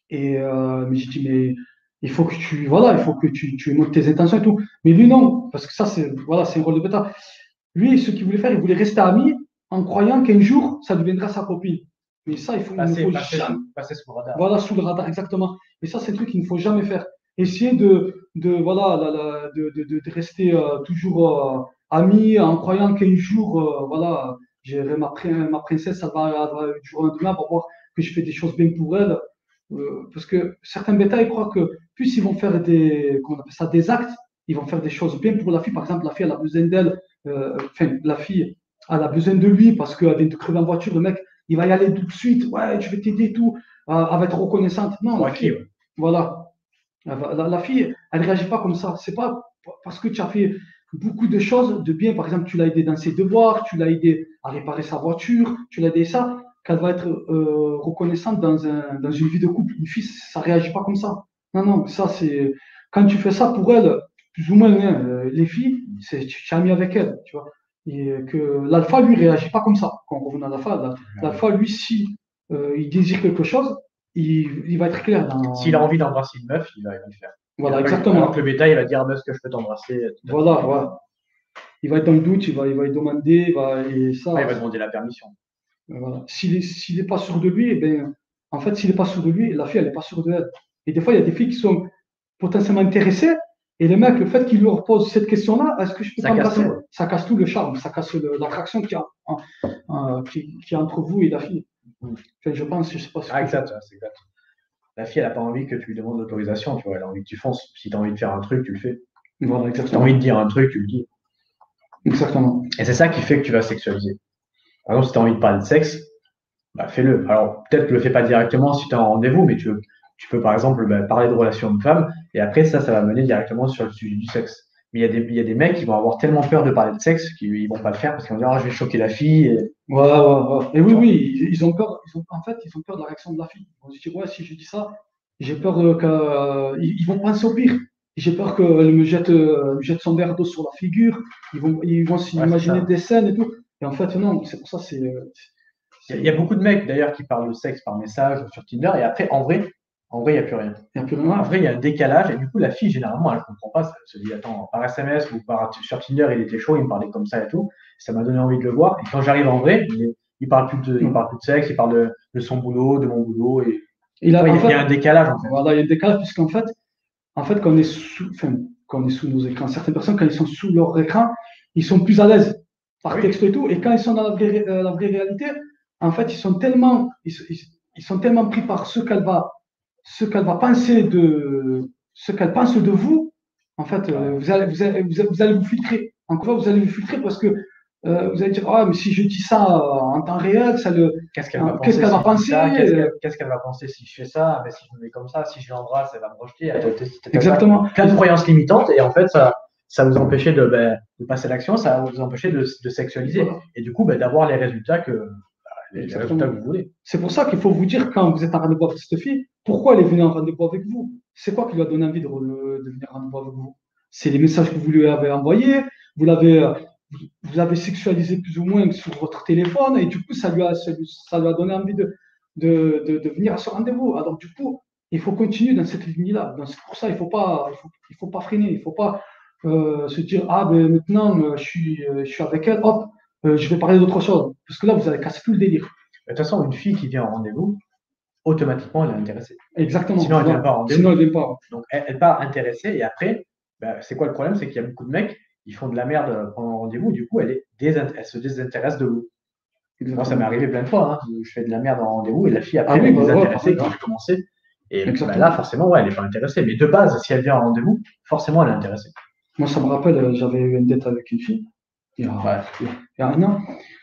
Et euh, mais j'ai dit, mais il faut que tu, voilà, il faut que tu, tu montres tes intentions et tout. Mais lui, non, parce que ça, c'est, voilà, c'est un rôle de bêta. Lui, ce qu'il voulait faire, il voulait rester ami en croyant qu'un jour, ça deviendra sa copine. Mais ça, il faut, il ne Passer, faut passer, jamais, sous, passer sous le radar. voilà, sous le radar, exactement. Et ça, c'est un truc qu'il ne faut jamais faire. Essayer de, de voilà, la- la- de, de, de- de rester euh, toujours euh, ami en croyant qu'un jour, euh, voilà, j'aurai ma, prin- ma princesse, elle va, elle va, du jour au lendemain, elle va voir que je fais des choses bien pour elle. Euh, parce que certains bêtas, ils croient que plus ils vont faire des, comment on appelle ça, des actes, ils vont faire des choses bien pour la fille. Par exemple, la fille, elle a besoin d'elle, euh, enfin, la fille, elle a besoin de lui parce qu'elle vient de crever en voiture. Le mec, il va y aller tout de suite. Ouais, je vais t'aider et tout. Euh, elle va être reconnaissante. Non, la Proactif. fille, voilà. La, la- la fille, elle ne réagit pas comme ça. C'est pas parce que tu as fait beaucoup de choses de bien. Par exemple, tu l'as aidé dans ses devoirs, tu l'as aidé à réparer sa voiture, tu l'as aidé ça, qu'elle va être euh, reconnaissante dans, un, dans une vie de couple. Une fille, ça ne réagit pas comme ça. Non, non, ça c'est. Quand tu fais ça pour elle, plus ou moins, hein, euh, les filles, c'est, tu tu es ami avec elles, tu vois. Et que l'alpha, lui, réagit pas comme ça. Quand on revient à l'alpha, la- l'alpha, lui, si euh, il désire quelque chose, il, il va être clair S'il a dans. envie d'embrasser une meuf, il va, il va le faire. Voilà, Pas, alors que exactement. le bêta, il va dire, ah, est-ce que je peux t'embrasser tout à fait. Voilà, voilà. Il va être dans le doute, il va, il va y demander, il va, et Ah, ça, il va demander la permission. voilà. S'il est, s'il n'est pas sûr de lui, eh ben, en fait, s'il n'est pas sûr de lui, la fille, elle n'est pas sûre de elle. Et des fois, il y a des filles qui sont potentiellement intéressées, et le mec, le fait qu'il leur pose cette question-là, est-ce que je peux Ça casse t'embrasser? tout. Ouais. Ça casse tout le charme, ça casse le- l'attraction qu'il y a, hein, hein, qui, qui est entre vous et la fille. Mm. Enfin, je pense, je sais pas ce Ah, que tu. exact, ouais, c'est exact. La fille, elle n'a pas envie que tu lui demandes l'autorisation, tu vois. Elle a envie que tu fonces. Si tu as envie de faire un truc, tu le fais. Voilà, Si tu as envie de exactement. dire un truc, tu le dis. Exactement. Et c'est ça qui fait que tu vas sexualiser. Par exemple, si tu as envie de parler de sexe, bah, fais-le. Alors, peut-être que le fais pas directement si tu es en rendez-vous, mais tu, tu peux, par exemple, bah, parler de relations hommes-femmes, et après, ça, ça va mener directement sur le sujet du sexe. Mais il y a des, il y a des mecs qui vont avoir tellement peur de parler de sexe qu'ils ne vont pas le faire parce qu'ils vont dire, ah, je vais choquer la fille. Et, Ouais, ouais, ouais. Et oui, tu vois. oui, ils, ils ont peur. Ils ont, en fait, ils ont peur de la réaction de la fille. Ils vont se dire, ouais, si je dis ça, j'ai peur euh, que- ils, ils vont penser au pire. J'ai peur qu'elle me jette, euh, me jette son verre d'eau sur la figure. Ils vont, ils vont Ouais, c'est s'imaginer ça. des scènes et tout. Et en fait, non, c'est pour ça, c'est. euh, Il y, a- c'est- il y a beaucoup de mecs d'ailleurs qui parlent de sexe par message sur Tinder, et après, en vrai, en vrai, il n'y a plus rien. Il n'y a plus En rien. vrai, il y a un décalage, et du coup, la fille, généralement, elle ne comprend pas. Elle se dit, attends, par S M S ou par, sur Tinder, il était chaud, il me parlait comme ça et tout. Ça m'a donné envie de le voir. Et quand j'arrive en vrai, il, il parle plus de, il Ouais. parle plus de sexe, il parle de, de son boulot, de mon boulot. Et Il tu a, vois, il en y, a, il y fait, a un décalage, en fait. voilà, il y a un décalage, puisqu'en fait, en fait, quand on est sous, enfin, quand on est sous nos écrans, certaines personnes, quand ils sont sous leur écran, ils sont plus à l'aise Ah par oui, texte et tout. Et quand ils sont dans la vraie, euh, la vraie réalité, en fait, ils sont tellement, ils, ils- ils sont tellement pris par ce qu'elle va, ce qu'elle va penser de, ce qu'elle pense de vous. En fait, ouais. euh, vous, allez, vous, allez, vous allez vous allez vous filtrer. Encore une fois, vous allez vous filtrer parce que euh, vous allez dire, ah, mais si je dis ça euh, en temps réel, ça le, Qu'est-ce qu'elle va hein, qu'est-ce penser qu'elle va si je dis penser? ça? Qu'est-ce Euh, qu'elle qu'est-ce qu'elle va penser si je fais ça? Mais si je me mets comme ça, si je l'embrasse, elle va me rejeter. Elle va- Exactement. Plein de croyances limitantes, et en fait, ça, ça vous empêchait de, ben, de passer à l'action, ça va vous empêcher de, de sexualiser. Voilà. Et du coup, ben, d'avoir les résultats que, les, les résultats que Exactement. vous voulez. C'est pour ça qu'il faut vous dire quand vous êtes en rendez-vous avec cette fille, pourquoi elle est venue en rendez-vous avec vous. C'est quoi qui lui a donné envie de, re- de venir en rendez-vous avec vous? C'est les messages que vous lui avez envoyés, vous l'avez euh, vous, vous l'avez sexualisé plus ou moins sur votre téléphone, et du coup, ça lui a, ça lui, ça lui a donné envie de, de, de, de venir à ce rendez-vous. Alors, du coup, il faut continuer dans cette ligne-là. Donc, c'est pour ça, il ne faut, pas- il faut, il faut pas freiner, il ne faut pas euh, se dire, ah, ben maintenant, euh, je suis, euh, je suis avec elle, hop, euh, je vais parler d'autre chose. Parce que là, vous allez casser tout le délire. De toute façon, une fille qui vient en rendez-vous, automatiquement, elle est intéressée. Exactement. Sinon, elle ne vient Voilà. pas en rendez-vous. Sinon, elle ne vient pas. Donc, elle, elle part intéressée, et après, ben, c'est quoi le problème? C'est qu'il y a beaucoup de mecs, ils font de la merde pendant le rendez-vous, du coup, elle, est désint- elle se désintéresse de vous. Moi, ça m'est Exactement. arrivé plein de fois. Hein. Je fais de la merde en rendez-vous, et la fille, Ah après, elle oui, est bah, ouais, désintéressée pareil, quand ouais. j'ai commencé. Et ben, là, Exactement. forcément, ouais, elle n'est pas intéressée. Mais de base, si elle vient en rendez-vous, forcément, elle est intéressée. Moi, ça me rappelle, euh, j'avais eu une date avec une fille il y a, Ouais. il y a- il y a un an.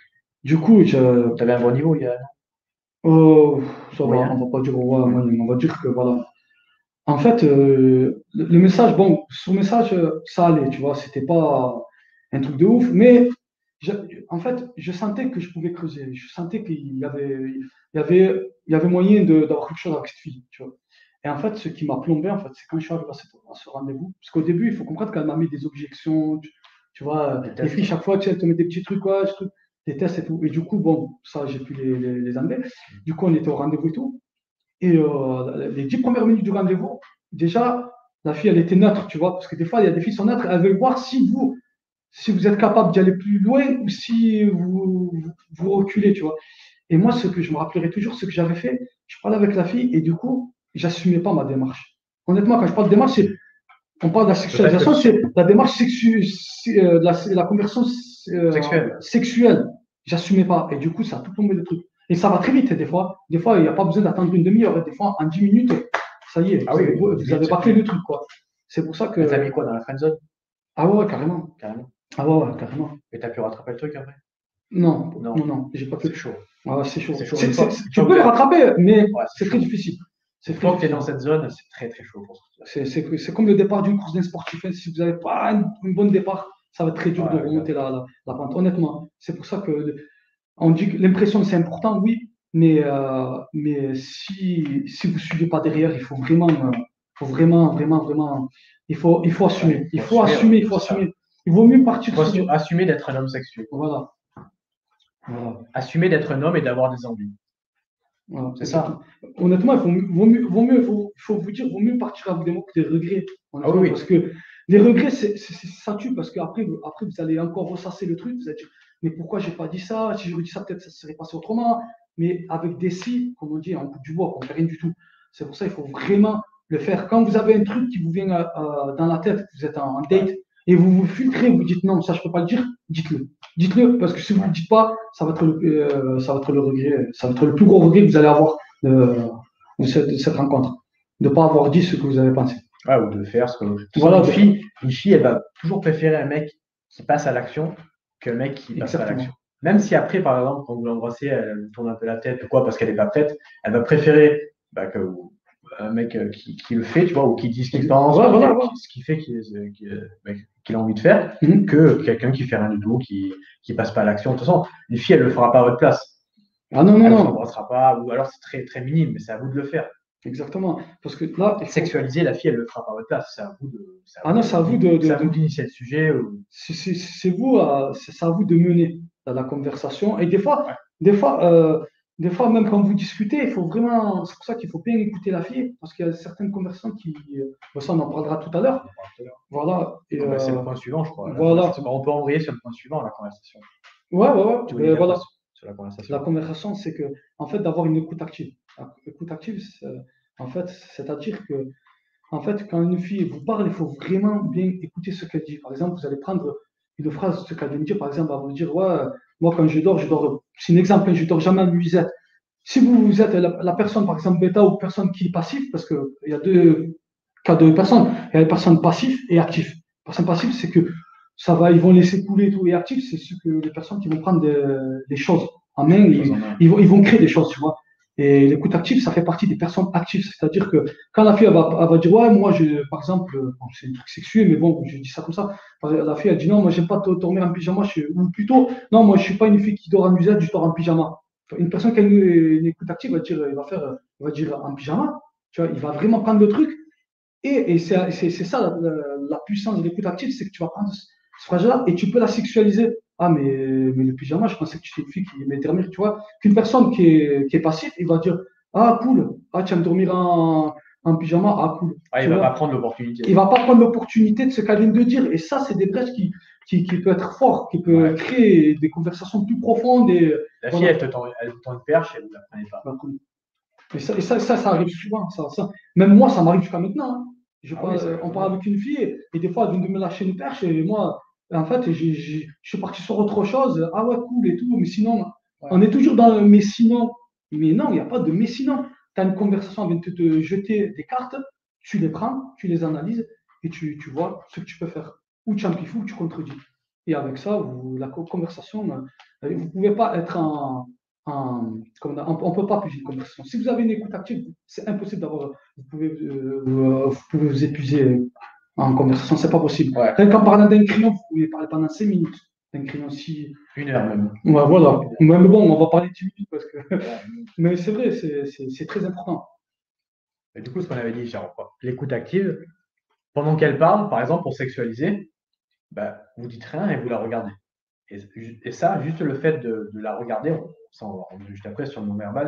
Du coup, je, Tu avais un bon niveau, il y a oh, ça va, moyen. on va pas dire ouais, moyen, on va dire que voilà. En fait, euh, le, le message, bon, sur le message, euh, ça allait, tu vois, c'était pas un truc de ouf, mais je- en fait, je sentais que je pouvais creuser. Je sentais qu'il y avait, il y avait, il y avait moyen de- d'avoir quelque chose avec cette fille, tu vois. Et en fait, ce qui m'a plombé, en fait, c'est quand je suis arrivé à, cette- à ce rendez-vous. Parce qu'au début, il faut comprendre qu'elle m'a mis des objections. Tu, tu vois, Des les tests. filles, chaque fois, tu sais, elles te mettent des petits trucs, quoi, des trucs, des tests et tout. Et du coup, bon, ça, j'ai pu les, les, les enlever. Du coup, on était au rendez-vous et tout. Et euh, les dix premières minutes du rendez-vous, déjà, la fille, elle était neutre, tu vois, parce que des fois, il y a des filles qui sont neutres, elles veulent voir si vous, si vous êtes capable d'y aller plus loin ou si vous, vous, vous reculez, tu vois. Et moi, ce que je me rappellerai toujours, ce que j'avais fait, je parlais avec la fille et du coup, j'assumais pas ma démarche. Honnêtement, quand je parle de démarche, c'est on parle de la Peut-être sexualisation, que c'est la démarche sexu euh, la, la conversion euh, sexuel. sexuelle. J'assumais pas. Et du coup, ça a tout tombé le truc. Et ça va très vite, des fois. Des fois, il n'y a pas besoin d'attendre une demi-heure. Des fois, en dix minutes, ça y est, Ah vous oui, avez, oui, vous avez vite. bâclé le truc, quoi. C'est pour ça Mais t'as que. mis quoi dans la friendzone? Ah ouais, ouais, carrément. Carrément. Ah ouais, ouais, carrément. Et t'as pu rattraper le truc après? Non, Non, non, non, j'ai pas pu. c'est chaud. Ah ouais, c'est chaud. C'est chaud. C'est- Une c'est- fois, c'est- une tu fois que peux le t'as- rattraper, mais ouais, c'est c'est très chaud. difficile. C'est Une très fois que tu es difficile. dans cette zone, c'est très très chaud pour sortir. C'est c'est- c'est comme le départ d'une course d'un sportif. Hein. Si vous n'avez pas une, une bonne départ, ça va être très dur de Ouais, remonter exact. la, la, la pente. Honnêtement, c'est pour ça que on dit que l'impression c'est important, oui, mais, euh, mais si, si vous ne suivez pas derrière, il faut vraiment, euh, faut vraiment, vraiment, vraiment, il faut, il faut Ouais, assumer. Il faut faut assumer, assumer, ouais, il faut c'est ça. assumer. Il vaut mieux partir Faut sur. assu- assumer d'être un homme sexué. Voilà, voilà. Assumer d'être un homme et d'avoir des envies. Voilà, C'est exactement. ça. Honnêtement, il faut, mieux- vaut mieux, vaut mieux, faut, faut vous dire, vaut mieux partir avec des mots que des regrets. Ah oui, Honnêtement, parce oui. que les regrets, c'est, c'est- c'est- ça tue, parce qu'après, vous- après, vous allez encore ressasser le truc, vous allez dire, mais pourquoi j'ai pas dit ça? Si j'aurais dit ça, peut-être ça se serait passé autrement. Mais avec des si, comme on dit, on coupe du bois, on ne fait rien du tout. C'est pour ça qu'il faut vraiment le faire. Quand vous avez un truc qui vous vient euh, euh, dans la tête, vous êtes en, en Ouais, date, et vous vous filtrez, vous dites non, ça je peux pas le dire, dites-le. Dites-le, parce que si vous ne ouais. le dites pas, ça va, être le, euh, ça va être le regret, ça va être le plus gros regret que vous allez avoir de, de cette, de cette rencontre. De ne pas avoir dit ce que vous avez pensé. Ouais, ou de faire ce que. De toute façon, Voilà, une de- fille, une fille, elle va toujours préférer un mec qui passe à l'action qu'un mec qui passe pas à l'action. exactement. Même si après, par exemple, quand vous l'embrassez, elle tourne un peu la tête ou quoi parce qu'elle n'est pas prête, elle va préférer bah, que un mec euh, qui, qui le fait, tu vois, ou qui dit ce qu'il pense, Ouais, ou qui voilà, fait, voilà. qui- ce qu'il fait, qu'il qu'il- bah, qu'il a envie de faire, Mhm. que quelqu'un qui fait rien du tout, qui qui passe pas à l'action. De toute façon, une fille, elle le fera pas à votre place. Ah non, non, Elle vous non. embrassera pas, ou alors c'est très très minime, mais c'est à vous de le faire. Exactement. Parce que là, il faut. Sexualiser, la fille, elle le fera pas à votre place. C'est à vous de, c'est à Ah vous non, c'est à vous de, de, c'est de, à vous de- d'initier le sujet. Ou... c'est c'est- c'est vous, à- c'est c'est à vous de mener la, la conversation. Et des fois, Ouais. des fois, euh, des fois, même quand vous discutez, il faut vraiment. C'est pour ça qu'il faut bien écouter la fille, parce qu'il y a certaines conversations qui. euh, bon, ça, on en parlera tout à l'heure. Voilà. Et, Ah bah, c'est le euh, point suivant, je crois. La voilà. conversation. On peut embrayer sur le point suivant, la conversation. Ouais, ouais, ouais. Tu voulais Ben dire quoi voilà. sur sur la La conversation? conversation, c'est que, en fait, d'avoir une écoute active. L'écoute active, c'est- en fait, c'est-à-dire que, en fait, quand une fille vous parle, il faut vraiment bien écouter ce qu'elle dit. Par exemple, vous allez prendre une phrase, ce qu'elle vient de dire, par exemple, elle va vous dire, ouais, moi, quand je dors, je dors, c'est un exemple, hein, je dors jamais à nuisette. Si vous, vous êtes la, la personne, par exemple, bêta ou personne qui est passive, parce qu'il y a deux cas de personnes, il y a les personnes passives et actives. Les personnes passives, c'est que ça va, ils vont laisser couler tout, et actifs, c'est ce que les personnes qui vont prendre des, des choses en main, Chose ils, en main. ils vont, ils vont créer des choses, tu vois. Et l'écoute active, ça fait partie des personnes actives, c'est-à-dire que quand la fille elle va, elle va dire, ouais, moi, je, par exemple, bon, c'est un truc sexuel, mais bon, je dis ça comme ça. La fille, elle dit, non, moi, j'aime pas dormir en pyjama, je, ou plutôt, non, moi, je suis pas une fille qui dort en musette, je dors en pyjama. Une personne qui a une, une écoute active va dire, il va faire, il va dire en pyjama, tu vois, il va vraiment prendre le truc. Et, et c'est c'est- c'est ça la, la- la puissance de l'écoute active, c'est que tu vas prendre ce, ce phrase-là et tu peux la sexualiser. Ah, mais, mais le pyjama, je pensais que tu étais une fille qui aimait dormir, tu vois. Qu'une personne qui est, qui est passive, il va dire, ah, cool, ah, tu aimes dormir en, en pyjama, ah, cool. Ah, il Tu va pas vois, prendre l'opportunité. il va pas prendre l'opportunité de ce qu'elle vient de dire. Et ça, c'est des brèches qui, qui, qui peut être fort, qui peut Ouais. créer des conversations plus profondes. Et, La fille, voilà. elle te tend, elle te tend une perche et vous la prenez pas. Et ça, et ça, ça, ça arrive souvent. Ça, ça. Même moi, ça m'arrive jusqu'à maintenant. Hein. Je Ah parle, oui, ça euh, arrive on tout le parle monde. avec une fille et des fois, elle vient de me lâcher une perche et moi, en fait, j'ai- j'ai- je suis parti sur autre chose. Ah ouais, cool et tout. Mais sinon, Ouais. on est toujours dans le mais sinon. Mais non, il n'y a pas de mais sinon. Tu as une conversation, elle vient de te, te jeter des cartes, tu les prends, tu les analyses et tu, tu vois ce que tu peux faire. Ou tu amplifies ou tu contredis. Et avec ça, vous, la co- conversation, euh, vous ne pouvez pas être en, en- comme on ne peut pas piger une conversation. Si vous avez une écoute active, c'est impossible d'avoir. Vous pouvez, euh, vous, vous pouvez vous épuiser en conversation, c'est pas possible. Ouais. Rien qu'en parlant d'un crayon, vous pouvez parler pendant cinq minutes. D'un crayon si. Une heure même. Ouais, voilà. Mais bon, on va parler de dix minutes parce que. Mais c'est vrai, c'est- c'est c'est très important. Et du coup, ce qu'on avait dit, genre, quoi, l'écoute active, pendant qu'elle parle, par exemple, pour sexualiser, bah, vous dites rien et vous la regardez. Et, et ça, juste le fait de, de la regarder, on s'en va juste après sur le non-verbal,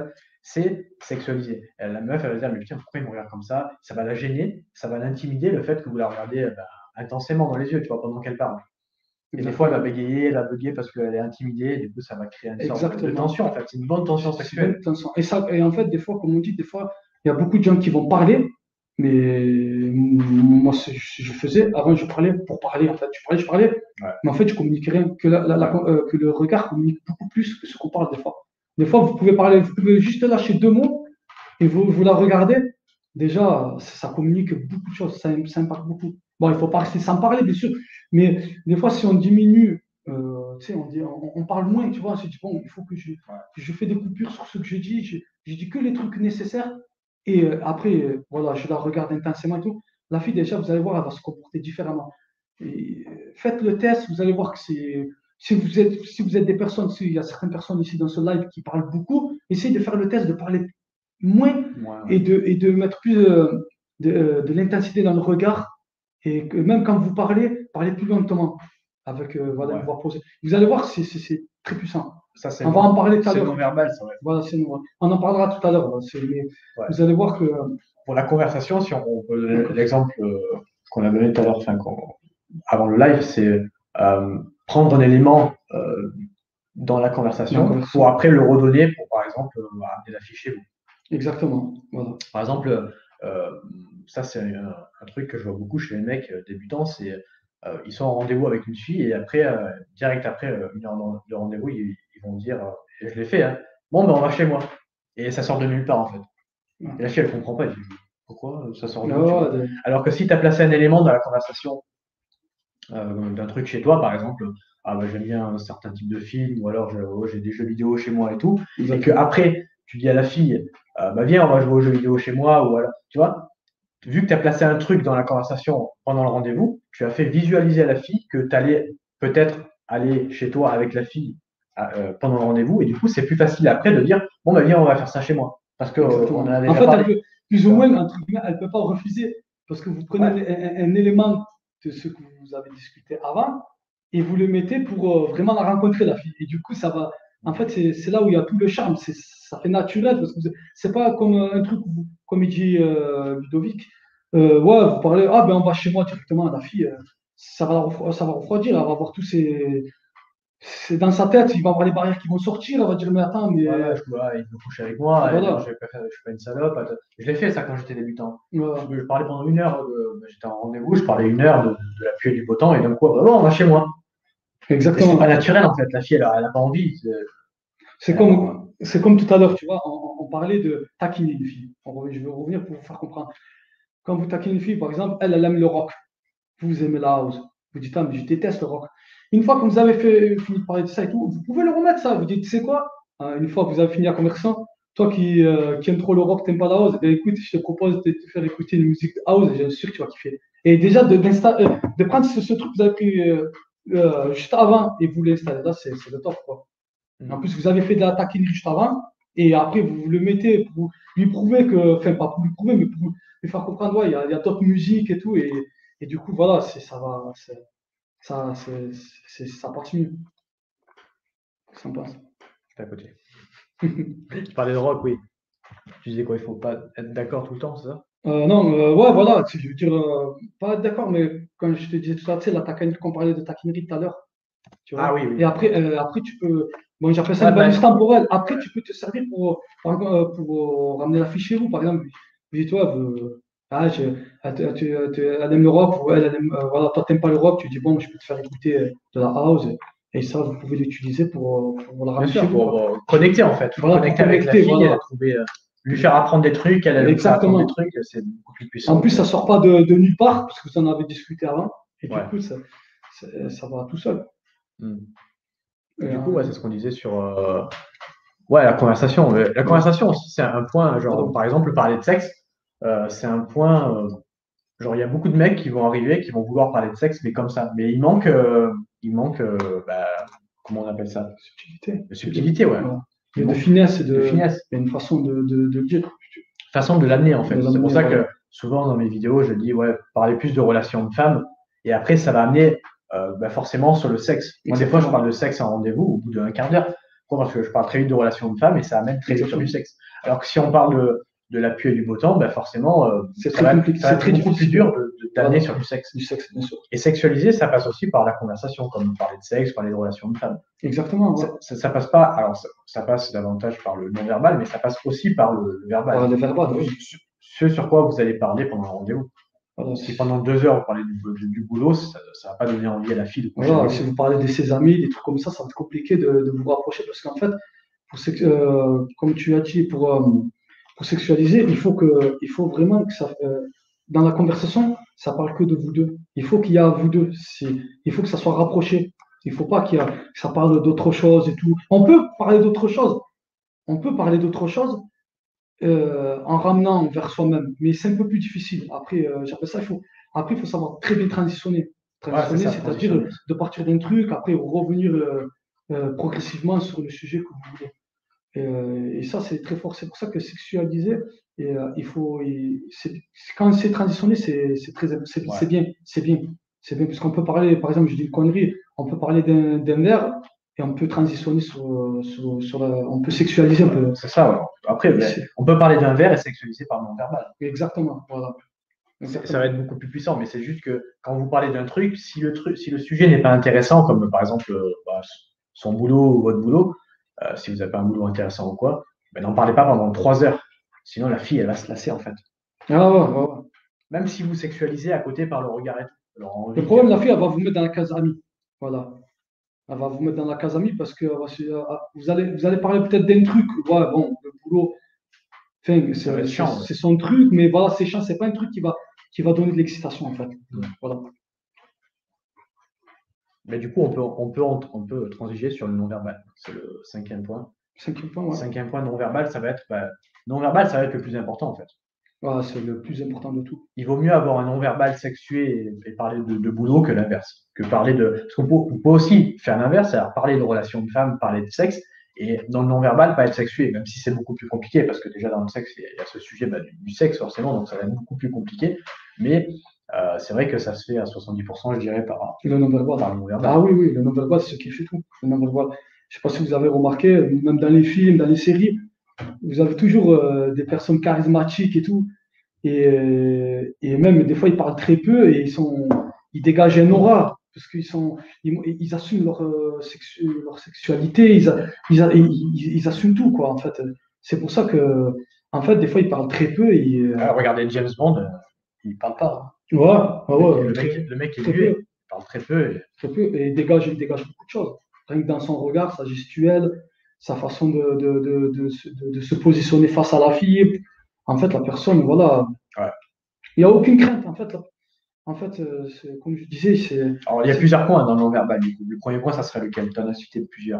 c'est sexualiser. Et la meuf, elle va dire, mais putain, pourquoi il me regarde comme ça? Ça va la gêner, ça va l'intimider, le fait que vous la regardez bah, intensément dans les yeux, tu vois, pendant qu'elle parle. Et des fois, elle va bégayer, elle va bugger parce qu'elle est intimidée, et du coup, ça va créer une sorte Exactement. de tension, en fait. C'est une bonne tension C'est une sexuelle. bonne tension. Et, ça, et en fait, des fois, comme on dit, des fois, il y a beaucoup de gens qui vont parler, mais moi, ce que je faisais, avant, je parlais pour parler, en fait. Je parlais, je parlais, Ouais. mais en fait, je communiquais rien, que, la, la, la, euh, que le regard communique beaucoup plus que ce qu'on parle des fois. Des fois, vous pouvez parler, vous pouvez juste lâcher deux mots et vous, vous la regardez. Déjà, ça communique beaucoup de choses, ça, ça impacte beaucoup. Bon, il faut pas rester sans parler, bien sûr, mais des fois, si on diminue, euh, tu sais, on, dit, on, on parle moins, tu vois, on se dit, bon, il faut que je, que je fais des coupures sur ce que je dis, je, je dis que les trucs nécessaires, et euh, après, euh, voilà, je la regarde intensément et tout. La fille, déjà, vous allez voir, elle va se comporter différemment. Et, euh, faites le test, vous allez voir que c'est. Si vous, êtes, si vous êtes des personnes, s'il y a certaines personnes ici dans ce live qui parlent beaucoup, essayez de faire le test de parler moins Ouais, et, ouais. de, et de mettre plus euh, de, euh, de l'intensité dans le regard. Et que même quand vous parlez, parlez plus lentement, avec euh, voilà, Ouais. une voix posée. Vous allez voir, c'est c'est- c'est très puissant. Ça, c'est On va en parler tout à c'est l'heure. non-verbal, ça, ouais. Voilà, c'est nous. On en parlera tout à l'heure. voilà, c'est- mais Ouais. Vous allez voir que. Pour la conversation, si on, on peut donner D'accord. l'exemple euh, qu'on a donné tout à l'heure, enfin, qu'on- avant le live, c'est euh, prendre un élément euh, dans la conversation La conversation. pour après le redonner pour, par exemple, euh, amener l'affiche chez vous. Exactement. Voilà. Par exemple, euh, ça, c'est un, un truc que je vois beaucoup chez les mecs euh, débutants, c'est euh, ils sont en rendez-vous avec une fille et après, euh, direct après euh, une heure de rendez-vous, ils, ils vont dire, euh, et je l'ai fait, hein, bon, ben on va chez moi. Et ça sort de nulle part, en fait. Ouais. Et la fille, elle comprend pas. Elle dit, pourquoi ça sort de Ah nulle part? ouais, de- Alors que si tu as placé un élément dans la conversation euh, d'un truc chez toi, par exemple, ah bah, j'aime bien un certain type de film, ou alors je- oh, j'ai des jeux vidéo chez moi et tout, et que Exactement. après tu dis à la fille, euh, bah viens, on va jouer aux jeux vidéo chez moi, ou alors, tu vois, vu que tu as placé un truc dans la conversation pendant le rendez-vous, tu as fait visualiser à la fille que tu allais peut-être aller chez toi avec la fille euh, pendant le rendez-vous, et du coup, c'est plus facile après de dire, bon, bah viens, on va faire ça chez moi. Parce qu'on Exactement. en a En déjà fait, elle parlé. peut, plus ou moins, entre guillemets, elle ne peut pas refuser parce que vous prenez Ouais. un, un- un élément de ce que vous avez discuté avant et vous le mettez pour euh, vraiment la rencontrer, la fille. Et du coup, ça va. En fait, c'est c'est là où il y a tout le charme. C'est- Ça fait naturel parce que vous- c'est pas comme un truc, où vous- comme il dit euh, Ludovic. Euh, ouais, vous parlez, ah ben on va chez moi directement. La fille, euh, ça va la refro- ça va refroidir. Elle va avoir tous ces. C'est dans sa tête, il va avoir les barrières qui vont sortir. Elle va dire, mais attends, mais. Voilà, je vois, il veut coucher avec moi, et non, Voilà. je ne suis pas une salope. Attends. Je l'ai fait ça quand j'étais débutant. Voilà. Je, je parlais pendant une heure, de- j'étais en rendez-vous, je parlais une heure de, de la pluie et du beau temps, et d'un coup, bah, bon, on va chez moi. Et c'est Exactement. pas naturel en fait, la fille, elle n'a pas envie. c'est- C'est elle a pas- comme, c'est comme tout à l'heure, tu vois, on, on parlait de taquiner une fille. On revient- Je vais revenir pour vous faire comprendre. Quand vous taquinez une fille, par exemple, elle, elle aime le rock. Vous aimez la house. Vous dites, ah, mais je déteste le rock. Une fois que vous avez fait, fini de parler de ça et tout, vous pouvez le remettre ça. Vous dites, tu sais quoi? Euh, Une fois que vous avez fini la conversation, toi qui, euh, qui aime trop le rock, t'aimes pas la house, eh bien, écoute, je te propose de te faire écouter une musique de house et je suis sûr que tu vas kiffer. Et déjà, de, d'insta- euh, de prendre ce, ce truc que vous avez pris euh, euh, juste avant et vous l'installer là, c'est c'est le top, quoi. En plus, vous avez fait de la taquinerie juste avant, et après, vous le mettez pour lui prouver que, enfin, pas pour lui prouver, mais pour lui faire comprendre, ouais, il y a, il y a d'autres musiques et tout, et, et du coup, voilà, c'est, ça va, c'est, ça, c'est, c'est- ça passe mieux. Ça passe. J'étais à côté. Tu parlais de rock, oui. Tu disais quoi, il faut pas être d'accord tout le temps, c'est ça? Euh, non, euh, ouais, voilà, tu sais, je veux dire, euh, pas être d'accord, mais quand je te disais tout ça, tu sais, la taquinerie, qu'on parlait de taquinerie tout à l'heure, tu Ah vois. oui, oui. Et après, euh, après tu peux, bon, j'appelle ça Ouais, une bah, balise temporelle. Après, tu peux te servir pour, par exemple, euh, pour euh, ramener la fiche chez vous, par exemple. Vous dites, toi, euh, ah, je- elle, te- elle te- elle te- elle aime le rock, ou elle, elle aime, euh, voilà, toi, t'aimes pas le rock, tu dis, bon, je peux te faire écouter euh, de la house. Et ça, vous pouvez l'utiliser pour, euh, pour la bien ramener chez sûr, vous, pour, quoi. pour connecter en fait. Faut Voilà, pour connecter avec la connecter, fille, voilà. et trouver, euh, lui faire apprendre des trucs, elle, elle lui faire apprendre des Exactement. trucs, c'est beaucoup plus puissant. En plus, que- ça sort pas de, de nulle part, parce que vous en avez discuté avant. Et du Ouais. coup, ça, ça, ça va tout seul. Hmm. Et, Du coup, euh, ouais, c'est ce qu'on disait sur euh, ouais, la conversation. Euh, La conversation aussi, c'est un point, genre, par exemple, parler de sexe, euh, c'est un point, euh, genre, il y a beaucoup de mecs qui vont arriver, qui vont vouloir parler de sexe, mais comme ça. Mais il manque, euh, il manque, euh, bah, comment on appelle ça? subtilité. De subtilité, ouais. Voilà. Il Et de manque finesse, et de, de finesse. il y a une façon de, de, de le dire. Façon de l'amener, en fait. De C'est pour l'amener, ça voilà. que souvent, dans mes vidéos, je dis, ouais, parler plus de relations de femmes, et après, ça va amener, euh, bah, forcément sur le sexe. Moi, des fois, je Exactement. parle de sexe en rendez-vous au bout d'un quart d'heure. Pourquoi? Parce que je parle très vite de relations de femmes, et ça amène très vite sur du sexe. Alors que si on parle de, de la pluie et du beau temps, ben forcément, euh, C'est ça très va, compliqué, ça va c'est être très beaucoup plus difficile. dur de, de, d'amener Voilà. sur du sexe. Du sexe, bien sûr. Et sexualiser, ça passe aussi par la conversation, comme parler de sexe, parler de relations de femmes. Exactement, Ça, ouais. ça, ça passe pas, alors ça, ça passe davantage par le non-verbal, mais ça passe aussi par le, le verbal. Par le verbal, oui. Ce, ce sur quoi vous allez parler pendant le rendez-vous. Voilà. Si pendant deux heures vous parlez du, du, du boulot, ça ne va pas donner envie à la fille de coucher Voilà, avec si vous. vous parlez de ses amis, des trucs comme ça, ça va être compliqué de, de vous rapprocher parce qu'en fait, pour sex- euh, comme tu as dit, pour, euh, pour sexualiser, il faut que, il faut vraiment que ça, euh, dans la conversation, ça parle que de vous deux. Il faut qu'il y a vous deux. C'est- il faut que ça soit rapproché. Il faut pas qu'il y a, que ça parle d'autre chose et tout. On peut parler d'autre chose. On peut parler d'autre chose euh, en ramenant vers soi-même, mais c'est un peu plus difficile. Après, euh, j'appelle ça, il faut, après, il faut savoir très bien transitionner. Ouais, c'est Transitionner, ça, c'est-à-dire transitionner. de partir d'un truc, après revenir euh, euh, progressivement sur le sujet que vous voulez. Et, euh, et ça, c'est très fort. C'est pour ça que sexualiser, et, euh, il faut, et c'est- quand c'est transitionné, c'est c'est très, c'est Ouais. c'est bien, c'est bien, c'est bien, parce qu'on peut parler, par exemple, je dis une connerie, on peut parler d'un d'un verre et on peut transitionner sur, sur, sur la, on peut sexualiser un peu. C'est ça, ouais. Après, ben, C'est- on peut parler d'un verre et sexualiser par le non-verbal. Exactement, voilà. C'est- Ça va Exactement. être beaucoup plus puissant, mais c'est juste que quand vous parlez d'un truc, si le, truc, si le sujet n'est pas intéressant, comme par exemple euh, bah, son boulot ou votre boulot, euh, si vous n'avez pas un boulot intéressant ou quoi, ben, n'en parlez pas pendant trois heures. Sinon, la fille, elle va se lasser en fait. Ah ouais, ouais, ouais. Même si vous sexualisez à côté par le regard et tout. Elle aura Le envie problème, que. la fille, elle va vous mettre dans la case amie. Voilà. Elle va vous mettre dans la case amie parce que euh, vous allez, vous allez parler peut-être d'un truc. Ouais, bon, le boulot, enfin, Ça va c'est être c'est- chiant. Ouais. c'est son truc, mais voilà, c'est chiant, c'est pas un truc qui va, qui va donner de l'excitation en fait. Ouais. Voilà. Mais du coup, on peut, on peut, on peut transiger sur le non-verbal. C'est le cinquième point. Cinquième point, ouais. Cinquième point non-verbal, ça va être. Bah, non-verbal, ça va être le plus important en fait. Voilà, c'est le plus important de tout. Il vaut mieux avoir un non-verbal sexué et, et parler de, de boulot que l'inverse. Que parler de. Parce qu'on peut, on peut aussi faire l'inverse, c'est-à-dire parler de relations de femmes, parler de sexe, et dans le non-verbal, pas être sexué, même si c'est beaucoup plus compliqué, parce que déjà dans le sexe, il y a ce sujet bah, du, du sexe forcément, donc ça va être beaucoup plus compliqué. Mais euh, c'est vrai que ça se fait à soixante-dix pour cent, je dirais, par, Le non-verbal. par le non-verbal. Ah oui, oui, le non-verbal, c'est ce qui fait tout. Le non-verbal. Je ne sais pas si vous avez remarqué, même dans les films, dans les séries, vous avez toujours euh, des personnes charismatiques et tout. Et, euh, et même des fois, ils parlent très peu et ils, sont, ils dégagent un aura parce qu'ils sont, ils, ils assument leur, euh, sexu- leur sexualité, ils, a- ils, a- ils- ils assument tout, quoi, en fait. C'est pour ça que, en fait, des fois, ils parlent très peu et, euh, Alors, regardez James Bond, euh, il parle pas. ouais, ouais, ouais, le, très, mec, le mec est très muet, peu, il parle très peu. Et... très peu, et il dégage, il dégage beaucoup de choses. Rien que dans son regard, sa gestuelle, sa façon de, de, de, de, se- de- de se positionner face à la fille. En fait, la personne, voilà, Ouais. il n'y a aucune crainte, en fait. En fait, euh, c'est- comme je disais, c'est. Alors, il y a c'est- plusieurs points dans le non-verbal. Du coup. Le premier point, ça serait lequel? Tu en as cité plusieurs.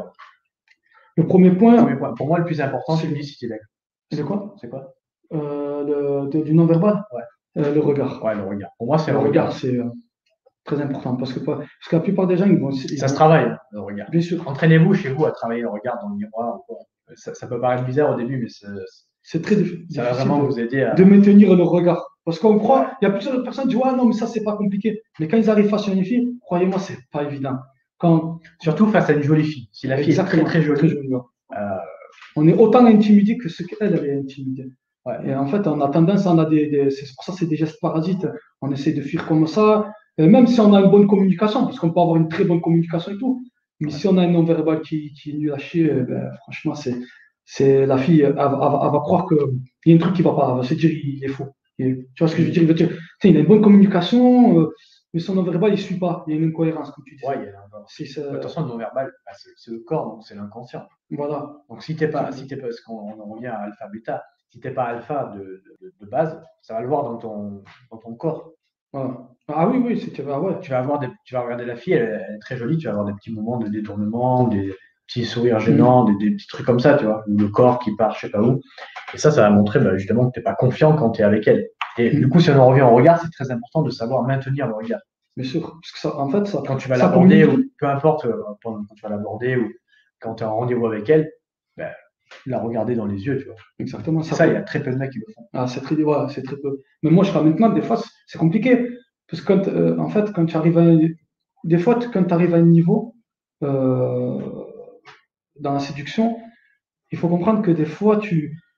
Le premier Le point, premier point. Pour moi, le plus important, c'est tu me dis si tu es d'accord. c'est quoi? C'est quoi? Euh, le- de- du non-verbal? Ouais. Euh, le regard. Ouais, le regard. Pour moi, c'est Le le regard. regard, c'est euh, très important parce que, parce que la plupart des gens, ils vont. Ils Ça se vont travaille, hein, le regard. bien sûr, Entraînez-vous chez vous à travailler le regard dans le miroir. Ou quoi. Ça, ça peut paraître bizarre au début, mais c'est- c'est très dif- ça va difficile vraiment de, vous aider à. de maintenir le regard. Parce qu'on croit, il y a plusieurs personnes qui disent, ouais, non, mais ça, c'est pas compliqué. Mais quand ils arrivent face à une fille, croyez-moi, c'est pas évident. Quand, Surtout face à une jolie fille. Si la fille exactement, est très très jolie, très jolie, ouais. euh, On est autant intimidé que ce qu'elle elle est intimidée. ouais. Et en fait, on a tendance, on a des, des- c'est pour ça que c'est des gestes parasites. On essaie de fuir comme ça. Et même si on a une bonne communication, parce qu'on peut avoir une très bonne communication et tout, mais si on a un non-verbal qui, qui est nul à chier, eh ben, franchement, c'est, c'est la fille, elle, va- elle va elle va croire qu'il y a un truc qui va pas. Elle va se dire il est faux. Et, tu vois ce que je veux dire? Il va dire, tiens, il a une bonne communication, euh, mais son non-verbal, il ne suit pas. Il y a une incohérence, comme tu dis. Ouais, il y a un- C'est ça. Attention, le non-verbal, bah, c'est c'est le corps, donc c'est l'inconscient. Voilà. Donc si t'es pas, si t'es pas, parce qu'on on en revient à alpha bêta, si t'es pas alpha de, de, de base, ça va le voir dans ton, dans ton corps. Voilà. Ah oui, oui, c'était ah ouais. Tu vas avoir des, tu vas regarder la fille, elle, elle est très jolie, tu vas avoir des petits moments de détournement, des petits sourires gênants, des, des petits trucs comme ça, tu vois, ou le corps qui part, je sais pas où. Et ça, ça va montrer bah, justement que t'es pas confiant quand tu es avec elle. Et Mm. du coup, si on en revient au regard, c'est très important de savoir maintenir le regard. Bien sûr, parce que ça, en fait, ça, Quand tu vas ça l'aborder, communique. ou peu importe, euh, quand tu vas l'aborder, ou quand tu es en rendez-vous avec elle, bah, la regarder dans les yeux, tu vois. Exactement. C'est Ça, ça, peut- il y a très peu de mecs qui le font. ah, c'est très, ouais, c'est très peu. Mais moi, jusqu'à maintenant, des fois, c'est c'est compliqué. Parce que quand, euh, en fait, quand tu arrives à un, des fois, t- quand tu arrives à un niveau euh, dans la séduction, il faut comprendre que des fois, tu,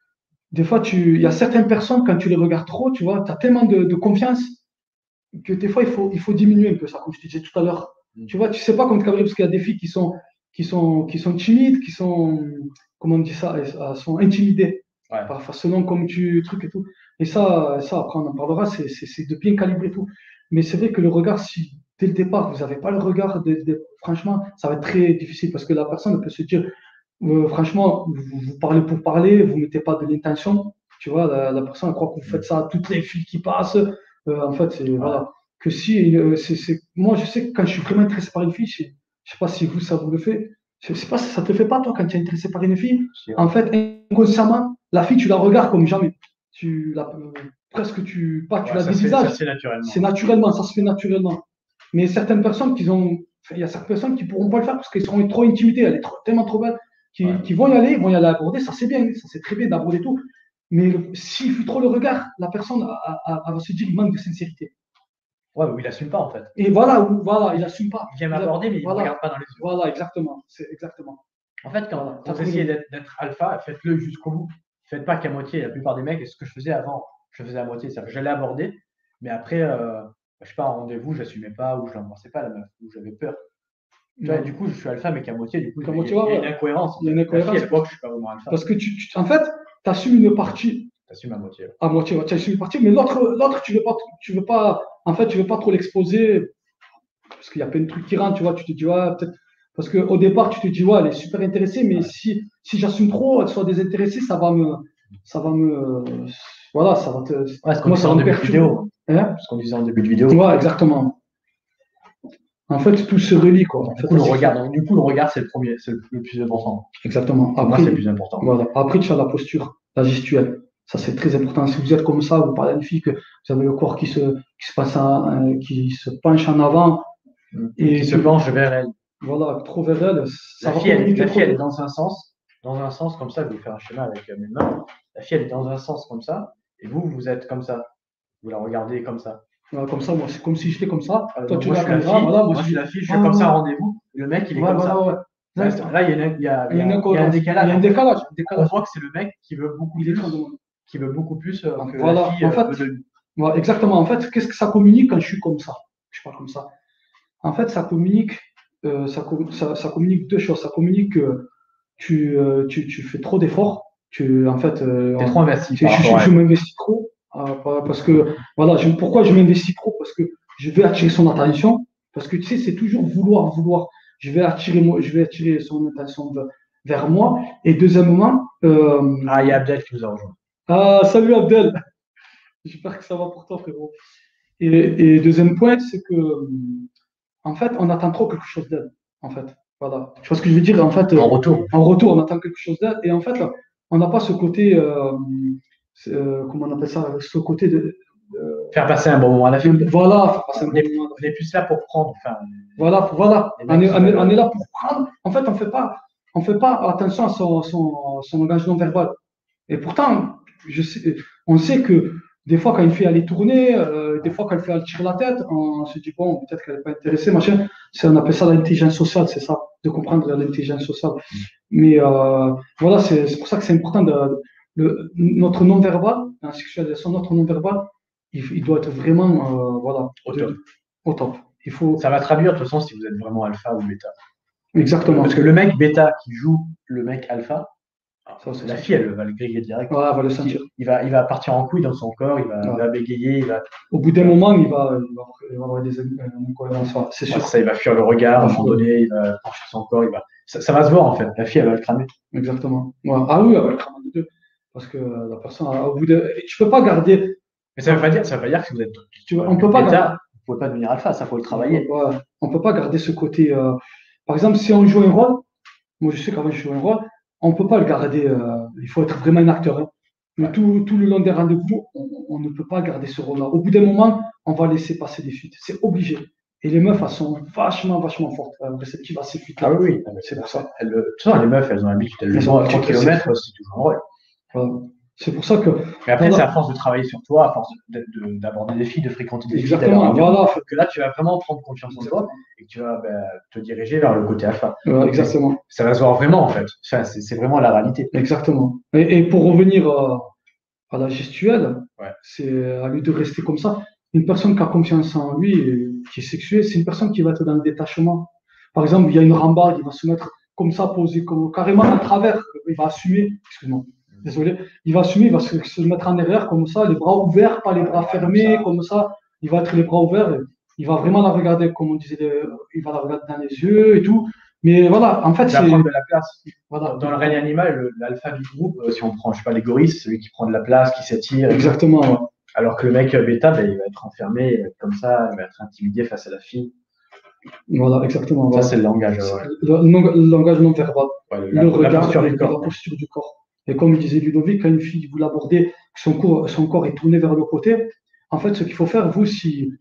des fois, tu, il y a certaines personnes, quand tu les regardes trop, tu vois, tu as tellement de, de confiance que des fois, il faut, il faut diminuer un peu ça, comme je te disais tout à l'heure. Mm. Tu vois, tu sais pas comment te cadrer parce qu'il y a des filles qui sont, qui sont, qui sont timides, qui sont, comment on dit ça, elles, elles sont intimidées. Ouais. Parfois, selon comme tu, truc et tout. Et ça, ça après, on en parlera, c'est c'est- c'est de bien calibrer tout. Mais c'est vrai que le regard, si dès le départ, vous n'avez pas le regard, de, de- franchement, ça va être très difficile parce que la personne peut se dire, euh, franchement, vous, vous parlez pour parler, vous mettez pas de l'intention. Tu vois, la, la personne elle croit que vous faites ça à toutes les filles qui passent. Euh, en fait, c'est Ouais. voilà. Que si, euh, c'est, c'est- moi, je sais que quand je suis vraiment intéressé par une fille, je, je sais pas si vous, ça vous le fait. Je sais pas si ça te le fait pas, toi, quand tu es intéressé par une fille. C'est- En fait, inconsciemment, la fille, tu la regardes comme jamais. Tu la, euh, presque tu, pas, tu Ouais, la ça se fait, ça dévisages. se fait naturellement. C'est naturellement, ça se fait naturellement. Mais certaines personnes qui ont, enfin, il y a certaines personnes qui pourront pas le faire parce qu'elles seront trop intimidées, elle est trop- tellement trop belle, qui, Ouais. qui vont y aller, vont y aller aborder, ça c'est bien, ça c'est très bien d'aborder tout. Mais le- s'il fuit trop le regard, la personne a- a- a- elle va se dire il manque de sincérité. Ouais, ou il assume pas en fait. Et voilà, ou- voilà, il assume pas. Il vient Il a- m'aborder, mais il me voilà, regarde pas dans les yeux. voilà, exactement, c'est exactement. En fait, quand, Voilà, quand t'as vous trouvé essayez le- d'être d'être alpha, faites-le jusqu'au bout. Faites pas qu'à moitié. La plupart des mecs, et ce que je faisais avant, je faisais à moitié. C'est-à-dire que j'allais aborder, mais après, euh, je sais pas, en rendez-vous, j'assumais pas ou je l'embrassais pas la meuf, ou j'avais peur. Tu vois, Ouais. du coup, je suis alpha, mais qu'à moitié, du coup, Qu'à il y, a- moitié, il y a ouais, une ouais. incohérence. En Il y a fait. une La fille, incohérence elle voit que je suis pas vraiment alpha. parce que tu, tu- en fait, tu assumes une partie T'assumes à moitié. Ouais. à moitié, ouais, tu assumes une partie, mais l'autre, l'autre, tu veux pas, tu veux pas, en fait, tu veux pas trop l'exposer parce qu'il y a plein de trucs qui rentrent, tu vois, tu te dis, ouais, peut-être, parce qu'au départ, tu te dis, ouais, elle est super intéressée, mais Ouais. si, si j'assume trop, elle soit désintéressée, ça va me, ça va me, voilà, ça va te, Ouais, ce qu'on moi, disait ça va en me début de perturber. vidéo. Hein. Ce qu'on disait en début de vidéo. Ouais, exactement. En fait, tout se relie, quoi. En Du fait, coup, le c'est- regard, donc, du coup, le regard, c'est le premier, c'est le, le plus important. Exactement. Pour moi, Après, c'est le plus important. voilà. Après, tu as la posture, la gestuelle. Ça, c'est très important. Si vous êtes comme ça, vous parlez à une fille, que vous avez le corps qui se, qui se passe en- euh, qui se penche en avant, Et qui se que- penche vers elle. voilà, trop vers elle, ça La va fille, elle, communiquer la trop fille, elle est vite. dans un sens, dans un sens comme ça, je vais vous faire un schéma avec euh, mes mains. La fille, elle est dans un sens comme ça, et vous, vous êtes comme ça. Vous la regardez comme ça. Voilà, comme ça, moi, c'est comme si j'étais comme ça. Euh, Toi, donc tu moi, es je la suis la caméra, fille, voilà, moi, moi, je je suis dis, la fille, je suis ah, comme ça en ouais, rendez-vous, et le mec, il est ouais, comme voilà, ça. ouais. Là, Là, là, il y a, il y a, il y a une il y a- il y a un incohérence. Il y décalage. a un en fait. décalage. un On décalage. voit que c'est le mec qui veut beaucoup Il est plus, trop demandé. qui veut beaucoup plus euh, que la Voilà, fille en euh, fait, veut de lui. voilà, exactement. En fait, qu'est-ce que ça communique quand je suis comme ça? Je parle comme ça. En fait, ça communique, euh, ça, com- ça, ça communique deux choses. Ça communique que tu, euh, tu, tu fais trop d'efforts. Tu, en fait, euh, T'es trop investi tu- par je, rapport je, à je elle. m'investis trop. euh, par- parce que, voilà, je- pourquoi je m'investis trop? Parce que je vais attirer son attention. Parce que tu sais, c'est toujours vouloir, vouloir. Je vais attirer, moi, je vais attirer son attention vers, vers moi. Et deuxièmement, euh, Ah, il y a Abdel qui nous a rejoint. ah, salut Abdel. J'espère que ça va pour toi, frérot. Et, et deuxième point, c'est que, en fait, on attend trop quelque chose d'elle. En fait, voilà. Tu vois ce que je veux dire? En fait, En retour. en retour, on attend quelque chose d'elle. Et en fait, là, on n'a pas ce côté, euh, c'est, euh, comment on appelle ça, ce côté de, de- Faire passer un bon moment à la fille. de- voilà, faire passer un On bon est, moment. on est plus là pour prendre. Enfin, Voilà, voilà. les On mecs est, qui on est- veulent- on est là pour prendre. En fait, on fait pas, on fait pas attention à son, son, son langage non verbal. Et pourtant, je sais, on sait que des fois, quand une fille elle est tournée, euh, des fois, quand elle fait elle tire la tête, on se dit, bon, peut-être qu'elle n'est pas intéressée, machin. C'est, on appelle ça l'intelligence sociale, c'est ça, de comprendre l'intelligence sociale. Mais euh, voilà, c'est c'est pour ça que c'est important de, le- notre non-verbal, la sexualisation, notre non-verbal, il, il doit être vraiment, euh, voilà, Au de- top. de- au top. Il faut, Ça va traduire de toute façon si vous êtes vraiment alpha ou bêta. exactement. Parce que le mec bêta qui joue le mec alpha, Ça, c'est la ça. fille, elle va le griller direct. Ouais, elle va le Il, sentir. il va, il va partir en couille dans son corps, il va, il Ouais. va bégayer, il va, Au bout d'un moment, il va, il va, il va avoir des euh, incohérences, ouais, c'est ouais, sûr. ça, il va fuir le regard, à un Il va moment fuir. donné, il va pencher son corps, il va, ça, ça va se voir en fait. La fille, elle va le cramer. Exactement. Ouais. Ah oui, avec les deux. Parce que euh, la personne, au bout de. Tu peux pas garder. Mais ça veut pas dire, ça veut pas dire que si vous êtes Tu vois, on peut pas bêta, garder. vous pouvez pas devenir alpha, ça faut le travailler. Ouais, on peut pas garder ce côté. euh, Par exemple, si on joue un rôle, moi je sais qu'avant je joue un rôle, on peut pas le garder. euh, Il faut être vraiment un acteur. Hein. Mais Ouais. tout, tout le long des rendez-vous, on, on ne peut pas garder ce rôle-là. Au bout d'un moment, on va laisser passer des fuites. C'est obligé. Et les meufs, elles sont vachement, vachement fortes, euh, réceptives à ces fuites-là. Ah oui, oui. Non, mais C'est pour ça. Elle, de toute façon, les meufs, elles ont l'habitude, elles le Elles font ont à trois l'habitude, kilomètres, c'est- c'est toujours un rôle. Voilà. C'est pour ça que. Mais après, Voilà. c'est à force de travailler sur toi, à force d'être- de- d'aborder des filles, de fréquenter des filles, d'aller Exactement, en rendez-vous, voilà. que là, tu vas vraiment prendre confiance en toi et que tu vas ben, te diriger vers le côté alpha. Ouais, exactement. Ça va se voir vraiment, en fait. Enfin, c'est c'est vraiment la réalité. Exactement. Et, et pour revenir, euh, à la gestuelle, Ouais. c'est à lui de rester comme ça. Une personne qui a confiance en lui, et qui est sexuée, c'est une personne qui va être dans le détachement. Par exemple, il y a une rambarde, il va se mettre comme ça, posé comme, carrément à travers. Il va assumer, excuse-moi, désolé, il va assumer, il va se, se mettre en arrière comme ça, les bras ouverts, pas les bras fermés, comme ça. Il va être les bras ouverts, et il va vraiment la regarder, comme on disait, euh, il va la regarder dans les yeux et tout. Mais voilà, en fait, Il va c'est. prendre de la place. Voilà, Dans le règne animal, le- l'alpha du groupe, euh, si on prend, je sais pas, les gorilles, c'est celui qui prend de la place, qui s'étire. exactement, ouais. Alors que le mec euh, bêta, ben, il va être enfermé, il va être comme ça, il va être intimidé face à la fille. Voilà, exactement. Ça, Voilà. c'est le langage. C'est Ouais. Le, le- le langage non verbal, Ouais, le- le la, la regard posture et, du et la corps. posture du corps. Et comme il disait Ludovic, quand une fille vous l'abordez, son corps, son corps est tourné vers le côté, en fait, ce qu'il faut faire, vous, si,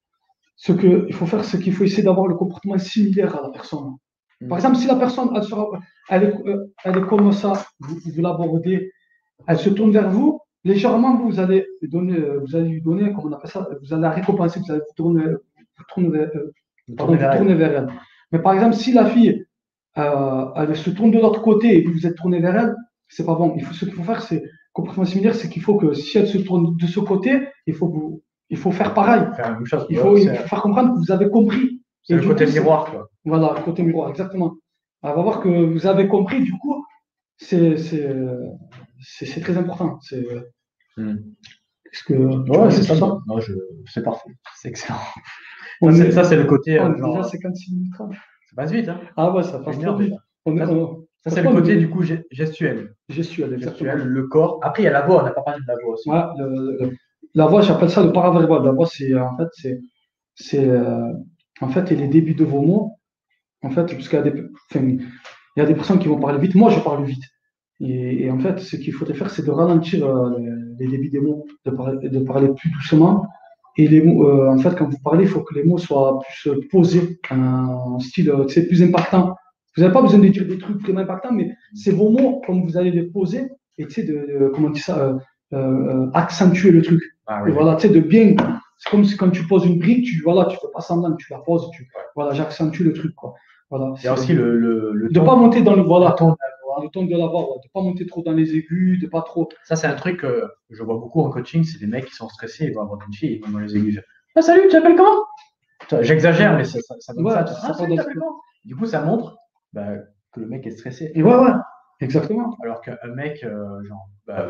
ce que, il faut faire, c'est qu'il faut essayer d'avoir le comportement similaire à la personne. Par exemple, si la personne, elle, sera, elle, est, euh, elle est comme ça, vous, vous l'abordez, elle se tourne vers vous, légèrement, vous allez, donner, euh, vous allez lui donner, comment on appelle ça, vous allez la récompenser, vous allez vous tourner, vous tourner vers, euh, Vous pardon, tournez vous vers tourner elle. vers elle. Mais par exemple, si la fille, euh, elle se tourne de l'autre côté et que vous êtes tourné vers elle, c'est pas bon. Il faut, ce qu'il faut faire, c'est, comportement similaire, c'est qu'il faut que si elle se tourne de ce côté, il faut, vous, il faut faire pareil. Faire la même chose. Il Ouais, faut, il c'est faut faire comprendre que vous avez compris. c'est Et le du côté coup, c'est- miroir, quoi. voilà, le côté miroir, exactement. Elle va voir que vous avez compris, du coup, c'est, c'est, euh, c'est, c'est très important. C'est, Hmm. est-ce que tu Ouais, c'est pensais ça. tout ça? bah, non, je... C'est parfait. C'est excellent. Ça, On c'est est, ça, c'est le côté. on euh, est déjà genre, cinquante-six minutes. trente. ça passe vite, hein. Ah ouais, ça C'est passe une trop heure vite. déjà. On est, Ça, on- ça, c'est le franchement, côté, le- du coup, ge- gestuel. gestuelle, exactement. Gestuel, le corps. Après, il y a la voix. On n'a pas parlé de la voix aussi. Ouais, le- le- la voix, j'appelle ça le paraverbal. La voix, c'est en fait, c'est, c'est euh, en fait, et les débuts de vos mots. En fait, parce qu'il y a des, enfin, il y a des personnes qui vont parler vite. Moi, je parle vite. Et, et en fait, ce qu'il faudrait faire, c'est de ralentir euh, les, les débits des mots, de parler, de parler plus doucement. Et les mots, euh, en fait, quand vous parlez, il faut que les mots soient plus euh, posés, un style, euh, tu sais, plus impactant. Vous n'avez pas besoin de dire des trucs vraiment impactants, mais c'est vos mots, comme vous allez les poser, et tu sais, de, de- comment on dit ça, euh, euh, accentuer le truc. Ah Et oui. voilà, tu sais, de bien. C'est comme si quand tu poses une brique, tu voilà, tu fais pas semblant, tu la poses, tu, voilà, j'accentue le truc, quoi. Voilà, Il y a c'est- aussi le, le, le de ton. pas monter dans le voilà, Le ton de la voix. le ton de la voix, ouais, de pas monter trop dans les aigus, de pas trop. Ça, c'est un truc que je vois beaucoup en coaching. C'est des mecs qui sont stressés. Ils vont avoir une fille. Ils vont dans les aigus. Ah, salut, tu t'appelles comment? J'exagère, mais ça, ça, ça donne Ouais, ça. ça Ah, part salut, dans tu le- t'appelles comment? Du coup, ça montre bah, que le mec est stressé. Et ouais, ouais, exactement. Alors qu'un mec, euh, genre, bah,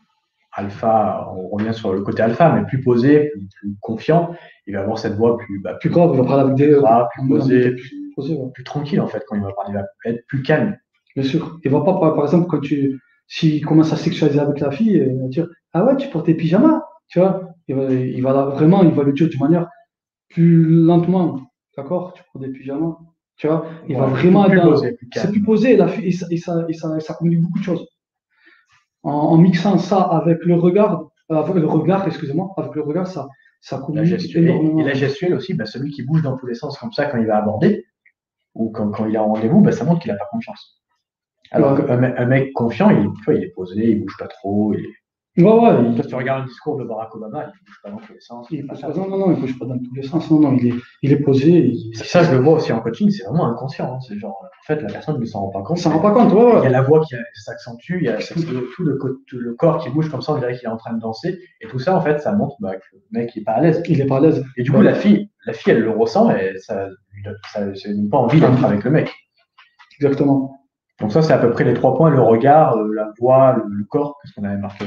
alpha, on revient sur le côté alpha, mais plus posé, plus, plus confiant, il va avoir cette voix plus, bah, Plus plus, grave, il va parler avec des. grave, plus en- en- posée, en- plus, posé, ouais. plus tranquille en fait quand il va parler. Il va être plus calme. Bien sûr. Il va pas, par par exemple, quand tu. S'il commence à sexualiser avec la fille, il va dire ah ouais, tu portes tes pyjamas, tu vois. Il va, il va là, vraiment, il va le dire d'une manière plus lentement. D'accord? Tu portes des pyjamas, tu vois. Il va Ouais, vraiment plus, plus dans- posé, plus C'est calme. plus posé et, la fille- et, ça, et, ça, et ça- ça communique beaucoup de choses. En, en mixant ça avec le regard, euh, avec le regard, excusez-moi, avec le regard, ça, ça La communique gestuelle, et, énormément. et la gestuelle aussi, bah, celui qui bouge dans tous les sens comme ça quand il va aborder, ou quand, quand il est en rendez-vous, bah, ça montre qu'il n'a pas confiance. Alors Ouais. qu'un me- un mec confiant, il, tu vois, il est posé, il bouge pas trop. Il... Ouais, ouais, il- Quand tu regardes le discours de Barack Obama, il bouge pas dans tous les sens. il pas bouge ça. pas, non, non, non, il bouge pas dans tous les sens. Non, non, il est, il est posé. Il, Ça, ça, je le vois aussi en coaching, c'est vraiment inconscient. hein. C'est genre, en fait, la personne ne s'en rend pas compte. il s'en rend pas compte. Ouais, Il y a ouais. la voix qui euh, s'accentue, il y a tout le, co- tout le corps qui bouge comme ça, on dirait qu'il est en train de danser. Et tout ça, en fait, ça montre bah, que le mec n'est pas à l'aise. Il est pas à l'aise. Et du coup, la fille, la fille, elle le ressent et ça lui donne, ça, ça lui donne pas envie d'être avec le mec. Exactement. Donc ça, c'est à peu près les trois points, le regard, euh, la voix, le, le corps, qu'est-ce qu'on avait marqué.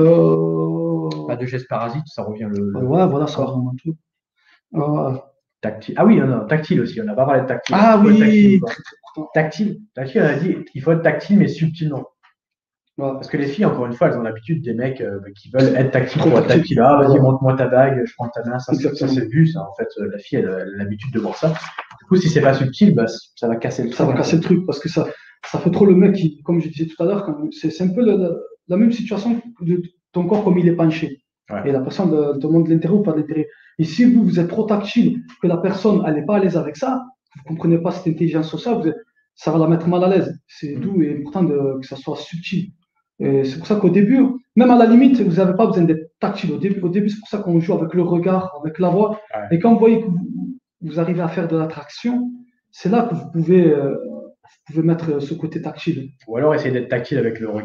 Euh... Pas de geste parasite, ça revient le, le Ouais, voilà, ça rejoint un truc. Euh, tactile. Ah oui, non, non, tactile aussi, on n'a pas parlé de tactile. Ah Il faut être tactile, oui, quoi. très très important. Tactile, tactile, on a dit qu'il faut être tactile, mais subtilement. Ouais. Parce que les filles, encore une fois, elles ont l'habitude des mecs euh, qui veulent être tactiles Trop pour être tactile. tactile. Ah, vas-y, Voilà. montre-moi ta bague, je prends ta main, ça, c'est- ça Exactement. c'est vu, ça. En fait, euh, la fille, elle, a elle a l'habitude de voir ça. Du coup, si c'est pas subtil, bah, c- ça va casser le Ça truc. va casser le truc parce que ça, ça fait trop le mec qui, comme je disais tout à l'heure, quand- c'est c'est un peu la, la- la même situation de ton corps comme il est penché. Ouais. Et la personne de- te demande de l'intérêt ou pas de l'intérêt. Et si vous, vous êtes trop tactile, que la personne elle n'est pas à l'aise avec ça, vous ne comprenez pas cette intelligence sociale, vous êtes- ça va la mettre mal à l'aise. C'est Mm. d'où il est important de, que ça soit subtil. Et c'est pour ça qu'au début, même à la limite, vous n'avez pas besoin d'être tactile. Au début, au début c'est pour ça qu'on joue avec le regard, avec la voix. Ouais. Et quand vous voyez que vous, vous arrivez à faire de l'attraction, c'est là que vous pouvez, euh, vous pouvez mettre ce côté tactile. Ou alors essayer d'être tactile avec le regard.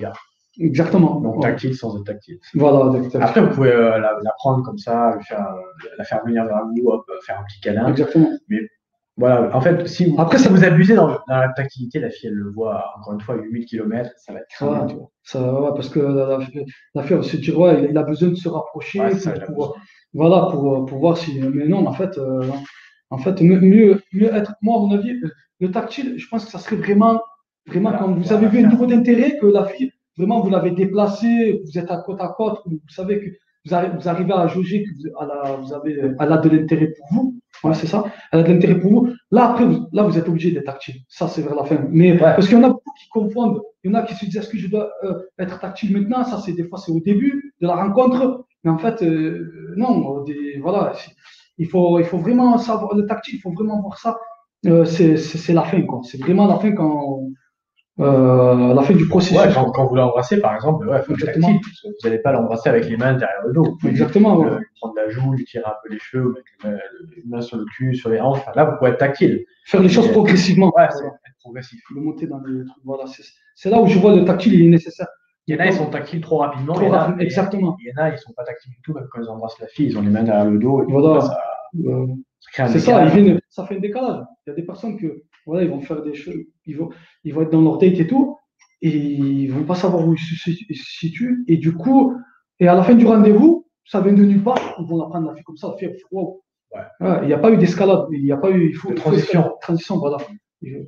Exactement. Donc Ouais. tactile sans être tactile. Voilà. Exactement. Après, vous pouvez euh, la, la prendre comme ça, le faire, euh, la faire venir vers vous, hop, faire un petit câlin. Exactement. Mais voilà, en fait, si vous, Après, si ça, vous abusez dans, dans la tactilité, la fille, elle le voit, encore une fois, huit mille kilomètres, ça va être cramé, ouais, tu vois. ça, ouais, parce que la, la, la fille, elle va se dire, ouais, il a besoin de se Ouais, rapprocher c'est ça, pour, elle a pour, besoin. voilà, pour, pour voir si. Mais non, en fait, euh, en fait mieux, mieux, mieux être. Moi, à mon avis, euh, le tactile, je pense que ça serait vraiment, vraiment Voilà, quand vous voilà, avez vu un faire. niveau d'intérêt, que la fille, vraiment, vous l'avez déplacée, vous êtes à côte à côte, vous savez que vous, arri- vous arrivez à jauger que vous, elle a, vous avez, elle a de l'intérêt pour vous. Ouais, Ouais. c'est ça. Elle a de l'intérêt pour vous. Là, après, vous, là, vous êtes obligé d'être tactile. Ça, c'est vers la fin. Mais Ouais. parce qu'il y en a beaucoup qui confondent. Il y en a qui se disent, est-ce que je dois euh, être tactile maintenant? Ça, c'est des fois, c'est au début de la rencontre. Mais en fait, euh, non. Des, voilà, c'est- il faut, il faut vraiment savoir le tactile. Il faut vraiment voir ça. Euh, c'est c'est- c'est la fin, quoi. C'est vraiment la fin quand euh, la fin du processus. Ouais, quand, quand vous l'embrassez, par exemple, ouais, il faut être Exactement. tactile, parce que vous n'allez pas l'embrasser avec les mains derrière le dos. Vous pouvez lui- Exactement. le- Voilà. lui prendre la joue, lui tirer un peu les cheveux, ou mettre les mains, les mains sur le cul, sur les hanches. Enfin, là, vous pouvez être tactile. Faire les choses Mais- progressivement. Ouais, c'est Voilà. être progressif. Le monter dans les trucs. Voilà. C'est c'est là où je vois le tactile, il est nécessaire. Il y en a, ils sont tactiles trop rapidement. Trop il y en a, rapide, et- exactement. Il y en a, ils sont pas tactiles du tout, même quand ils embrassent la fille, ils ont les mains derrière le dos. Et du coup, Voilà. bah, ça, Euh, ça crée un c'est ça, ils décalage. viennent, ça fait un décalage. Il y a des personnes que, voilà, ils vont faire des choses, ils vont, ils vont être dans leur date et tout, et ils vont pas savoir où ils se si- ils se situent, et du coup, et à la fin du rendez-vous, ça vient de nulle part, ils vont la prendre la fille comme ça, la fille, elle fait, wow. Ouais. Ouais, il n'y a pas eu d'escalade, il n'y a pas eu, il faut, De il faut escalader, transition. transition, voilà. Et,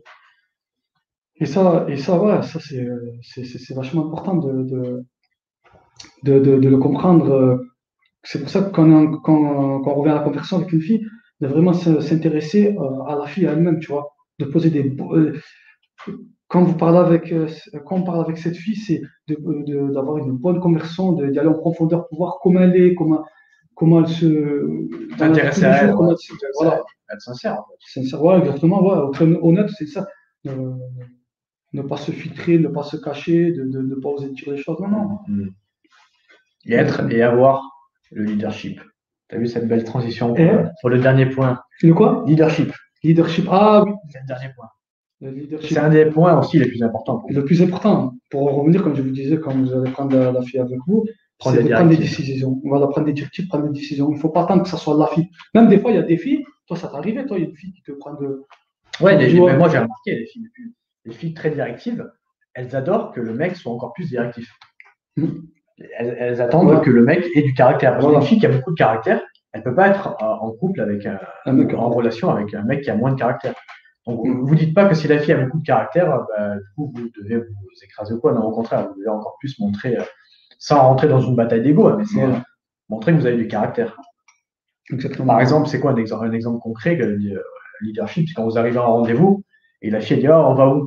et ça, et ça, ouais, ça c'est, c'est, c'est- c'est vachement important de, de, de, de- de le comprendre. euh, C'est pour ça que quand, on- quand, quand on revient à la conversation avec une fille, de vraiment se- s'intéresser euh, à la fille elle-même, tu vois, de poser des, bo- euh, quand vous parlez avec, euh, quand on parle avec cette fille, c'est de, de- d'avoir une bonne conversation, de- d'y aller en profondeur pour voir comment elle est, comment, comment elle se, dans la vie de tous T'intéresser les à elle, jours, comment ouais. elle se, T'intéresser à voilà, elle, être sincère, en fait. sincère, ouais, exactement, ouais, être honnête, c'est ça. Euh, ne pas se filtrer, ne pas se cacher, de de- ne pas oser dire les choses, non, non. Mm. Et être et avoir le leadership. Tu as vu cette belle transition pour, Et le, pour le dernier point. le quoi? Leadership, Leadership, ah oui, c'est le dernier point. le C'est leadership. un des points aussi les plus importants pour Et vous. le plus important, pour revenir, comme je vous disais, quand vous allez prendre la, la fille avec vous, Prendre c'est des de prendre des directives. décisions. On va prendre des directives, prendre des décisions. Il ne faut pas attendre que ça soit la fille. Même des fois, il y a des filles, toi, ça t'est arrivé, toi, il y a une fille qui te prend de. Ouais, Tu les- vois, mais moi j'ai remarqué les filles, les filles, les filles très directives, elles adorent que le mec soit encore plus directif. hmm, Elles, elles attendent Ouais. que le mec ait du caractère. Parce Voilà. qu'une fille qui a beaucoup de caractère, elle ne peut pas être euh, en couple avec un, Un mec, en relation avec un mec qui a moins de caractère. Donc Mm. vous dites pas que si la fille a beaucoup de caractère, euh, bah, du coup vous devez vous écraser ou quoi. Non, au contraire, vous devez encore plus montrer, euh, sans rentrer dans une bataille d'ego, hein, mais c'est Voilà. euh, montrer que vous avez du caractère. Exactement. Par exemple, c'est quoi un exemple, un exemple concret que le leadership? C'est quand vous arrivez à un rendez-vous et la fille elle dit ah, on va où?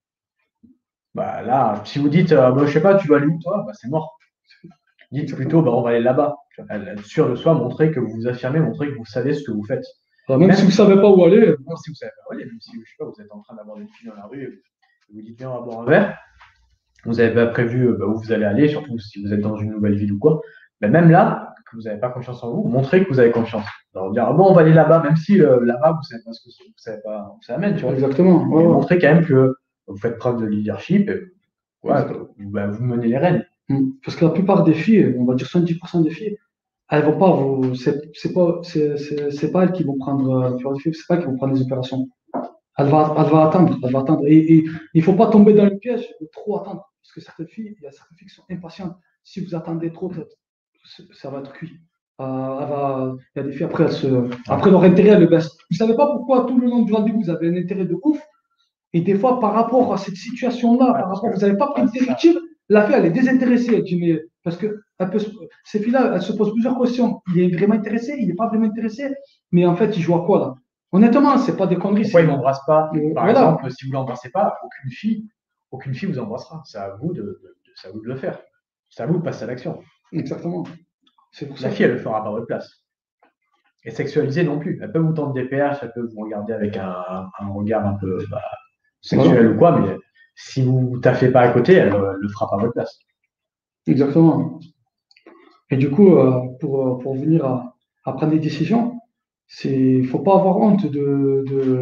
Bah là, si vous dites euh, bah, je sais pas, tu vas aller où toi? Bah c'est mort. Dites plutôt bah, on va aller là-bas. Être sûr de soi, montrer que vous vous affirmez, montrer que vous savez ce que vous faites. Alors, même, Même- si vous ne savez pas où aller, Non, si vous savez pas où aller, même si je sais pas, vous êtes en train d'avoir une fille dans la rue et vous vous dites viens, on va boire un verre, vous n'avez pas prévu euh, bah, où vous allez aller, surtout si vous êtes dans une nouvelle ville ou quoi, bah, même là, que vous n'avez pas confiance en vous, montrez que vous avez confiance. Alors dire ah bon, on va aller là-bas, même si euh, là-bas, vous savez pas ce que c'est, vous savez pas où ça amène, tu vois. exactement. Ouais, Et ouais. montrez quand même que vous faites preuve de leadership et ouais, que vous, bah, vous menez les rênes. Mm. Parce que la plupart des filles, on va dire soixante-dix pour cent des filles, elles vont pas vous. C'est c'est pas, c'est, c'est, c'est pas elles qui vont prendre. euh, C'est pas elles qui vont prendre les opérations. Elle va, elle va attendre, elle va attendre. Et, et il ne faut pas tomber dans le piège de trop attendre. Parce que certaines filles, il y a certaines filles qui sont impatientes. Si vous attendez trop, ça, ça va être cuit. Euh, elle va, il y a des filles, après, elles se, après leur intérêt, elles le baissent. Vous ne savez pas pourquoi tout le long du rendez-vous, vous avez un intérêt de ouf. Et des fois, par rapport à cette situation-là, Ouais, par parce rapport, que- vous n'avez pas pris ouais, de c'est ça. directive, la fille, elle est désintéressée. Elle dit, mais, parce que elle peut se- ces filles-là, elles se posent plusieurs questions. Il est vraiment intéressé, il n'est pas vraiment intéressé. Mais en fait, il joue à quoi là? Honnêtement, c'est pas des conneries. Pourquoi c'est- il m'embrasse pas? Euh, Par voilà. exemple, si vous l'embrassez pas, aucune fille, aucune fille vous embrassera. C'est à vous de, de- de- c'est à vous de le faire. C'est à vous de passer à l'action. Exactement. C'est pour ça. La fille, elle le fera pas à votre place. Et sexualiser non plus. Elle peut vous tendre des perches, elle peut vous regarder avec un, un regard un peu bah, sexuel Voilà. ou quoi, mais si vous ne taffez pas à côté, elle ne le fera pas à votre place. Exactement. Et du coup, euh, pour, pour venir à, à prendre des décisions, il ne faut pas avoir honte de, de,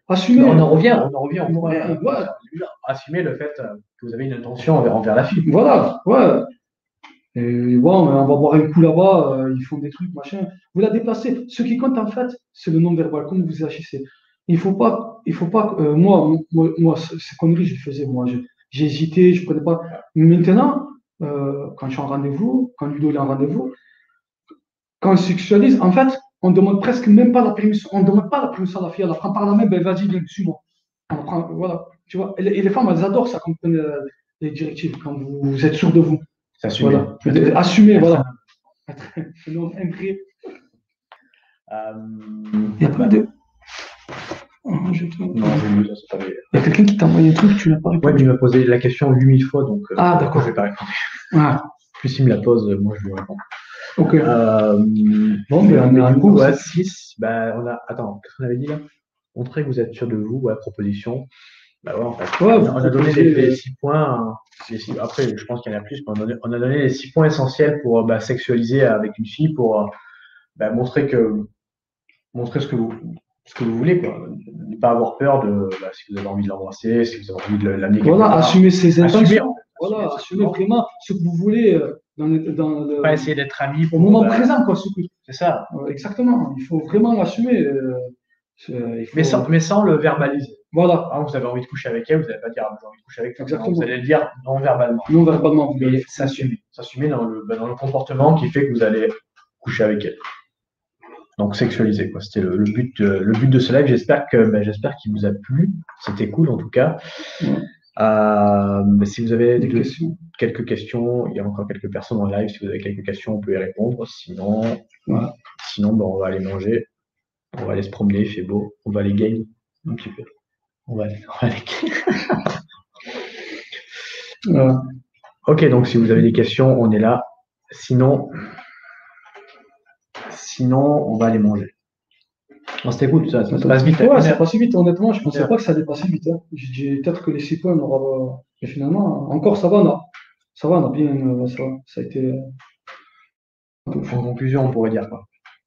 Assumer. On en revient, on en revient, on pourrait Ouais, ouais. assumer le fait que vous avez une intention envers, envers la fille. Voilà, ouais. Et bon, on va boire un coup là-bas, euh, ils font des trucs, machin. Vous la déplacez. Ce qui compte, en fait, c'est le non-verbal, comme vous agissez. Il faut pas, il faut pas, euh, moi, moi, moi, ces conneries, je les faisais, moi. Je- J'ai hésité, je ne prenais pas. Maintenant, euh, quand je suis en rendez-vous, quand Ludo est en rendez-vous, quand on sexualise, en fait, on ne demande presque même pas la permission. On ne demande pas la permission à la fille. Elle la prend par la main, ben vas-y, viens, suis-moi. On la prend, voilà. Tu vois. Et les, et les femmes, elles adorent ça, quand vous prenez euh, les directives, quand vous, vous êtes sûr de vous. S'assumer. Voilà. Assumer, voilà. C'est un homme imbré. Euh, Il n'y a pas bah, de. Oh, je te- Non, j'ai lu, ça, c'est pas des- Il y a quelqu'un qui t'a envoyé un truc, tu n'as pas Ouais, répondu. mais il m'a posé la question huit mille fois, donc euh, Ah, d'accord. je vais pas répondre. Ah, Plus il me la pose, moi je lui réponds. ok. Euh, Bon, mais, ben, on mais a du coup, un ouais, six, bah, on a. Attends, qu'est-ce qu'on avait dit là? Montrer que vous êtes sûr de vous, ouais, proposition. Bah ouais, en fait. Ouais, on, vous a, on a donné proposez, les, les euh, six points. hein, les six- après, je pense qu'il y en a plus, mais on a donné, on a donné les six points essentiels pour bah, sexualiser avec une fille, pour euh, bah, montrer que montrer ce que vous ce que vous voulez, quoi. Ne pas avoir peur de bah, si vous avez envie de l'embrasser, si vous avez envie de l'amener quelque Voilà, part. assumer ses Assumer, intentions. en fait. Voilà, Assumer, assumer simplement. vraiment ce que vous voulez euh, dans, le, dans le, Pas essayer d'être ami au pour, moment bah, présent, quoi. Ce que- c'est ça. euh, exactement. Il faut vraiment l'assumer. euh, c'est- il faut- Mais sans, mais sans le verbaliser. Voilà, Par exemple, vous avez envie de coucher avec elle, vous n'allez pas dire ah, j'ai envie de coucher avec toi. Non, exactement. vous allez le dire non verbalement. Non verbalement. vous Mais l'avez fait. s'assumer. S'assumer dans le, bah, dans le comportement qui fait que vous allez coucher avec elle. Donc sexualiser, quoi. C'était le, le but, de, le but de ce live. J'espère que, bah, j'espère qu'il vous a plu. C'était cool en tout cas. Ouais. Euh, mais si vous avez Des de- questions. quelques questions, il y a encore quelques personnes en live. Si vous avez quelques questions, on peut y répondre. Sinon, Voilà. sinon, bah, on va aller manger. On va aller se promener, il fait beau. On va aller game un petit peu. On va aller, on va aller game. Voilà. Ok, donc si vous avez des questions, on est là. Sinon, sinon, on va aller manger. Non, c'était cool, ça, ça se passe vite. Ouais, ça passe vite, honnêtement. Je pensais Ouais. pas que ça allait passer vite. Hein. J'ai dit peut-être que les six points, on aura. pas- Mais finalement, encore ça va, non. Ça va, on a bien. euh, Ça, va. Ça a été. euh, un peu En fou. conclusion, on pourrait dire quoi?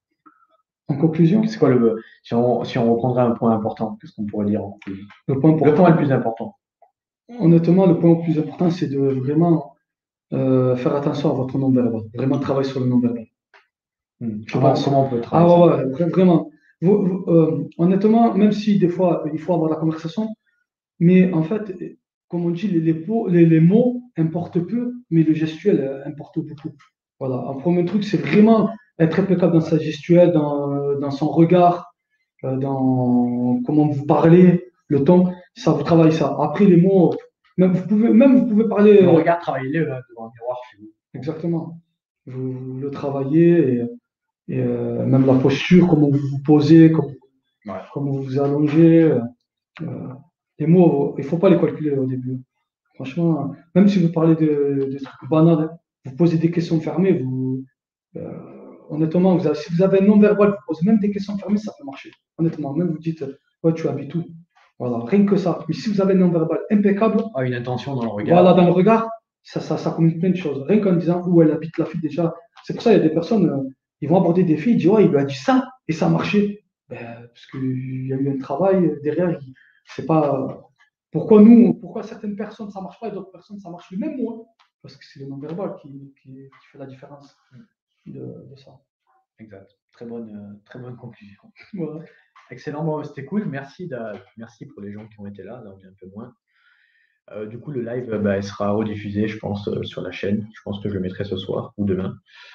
En conclusion, C'est quoi le. Si on, si on reprendrait un point important, qu'est-ce qu'on pourrait dire en conclusion? le point Le important, point le plus important. honnêtement, le point le plus important, c'est de vraiment euh, faire attention à votre non-verbal. Vraiment travailler sur le non-verbal. Hmm. Je Comment, pense. comment on peut Ah travailler ouais, ça? ouais, vra- vraiment. Vous- vous, euh, honnêtement, même si des fois, il faut avoir la conversation, mais en fait, comme on dit, les, les, po- les- les mots importent peu, mais le gestuel euh, importe beaucoup. Voilà. Un premier truc, c'est vraiment être impeccable dans sa gestuelle, dans, dans son regard, euh, dans comment vous parlez, le ton. Ça, vous travaillez ça. Après, les mots, même vous pouvez, même vous pouvez parler. Le euh, regard, travaillez-le là, devant le miroir chez vous. Exactement. Vous, vous le travaillez et, et, euh, même la posture, comment vous vous posez, comment, Ouais. comment vous vous allongez. euh, euh, les mots, il ne faut pas les calculer au début. Franchement, même si vous parlez de, de trucs banals, vous posez des questions fermées, vous, euh, honnêtement, vous avez- si vous avez un non-verbal, vous posez même des questions fermées, ça peut marcher. Honnêtement, même vous dites, ouais, tu habites où? Voilà, rien que ça. Mais si vous avez un non-verbal impeccable, Ah, une intention dans le regard. voilà, dans le regard, ça, ça, ça communique plein de choses. Rien qu'en disant où elle habite la fille déjà. C'est pour ça qu'il y a des personnes, euh, ils vont aborder des filles, ils disent, ouais, il lui a dit ça, et ça a marché. Ben, parce qu'il y a eu un travail derrière, il- c'est pas. Pourquoi nous, pourquoi certaines personnes ça marche pas et d'autres personnes ça marche le même mot? Parce que c'est le non-verbal qui, qui, qui fait la différence de, de ça. Exact. Très bonne, euh, très bonne conclusion. Voilà. Excellent, bon, c'était cool. Merci, de- merci pour les gens qui ont été là. Là, on est un peu moins. Euh, du coup, le live, euh, bah, il sera rediffusé, je pense, euh, sur la chaîne. Je pense que je le mettrai ce soir ou demain.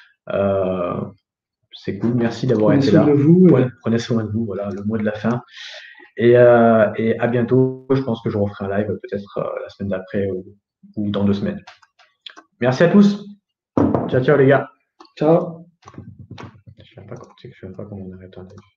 Euh, c'est cool. Merci d'avoir Prenez été soin là. de vous. Prenez, et- prenez soin de vous. Voilà, le mot de la fin. Et, euh, et à bientôt. Je pense que je referai un live peut-être euh, la semaine d'après ou, ou dans deux semaines. Merci à tous. Ciao, ciao les gars. Ciao. Je ne sais même pas comment on arrête un live.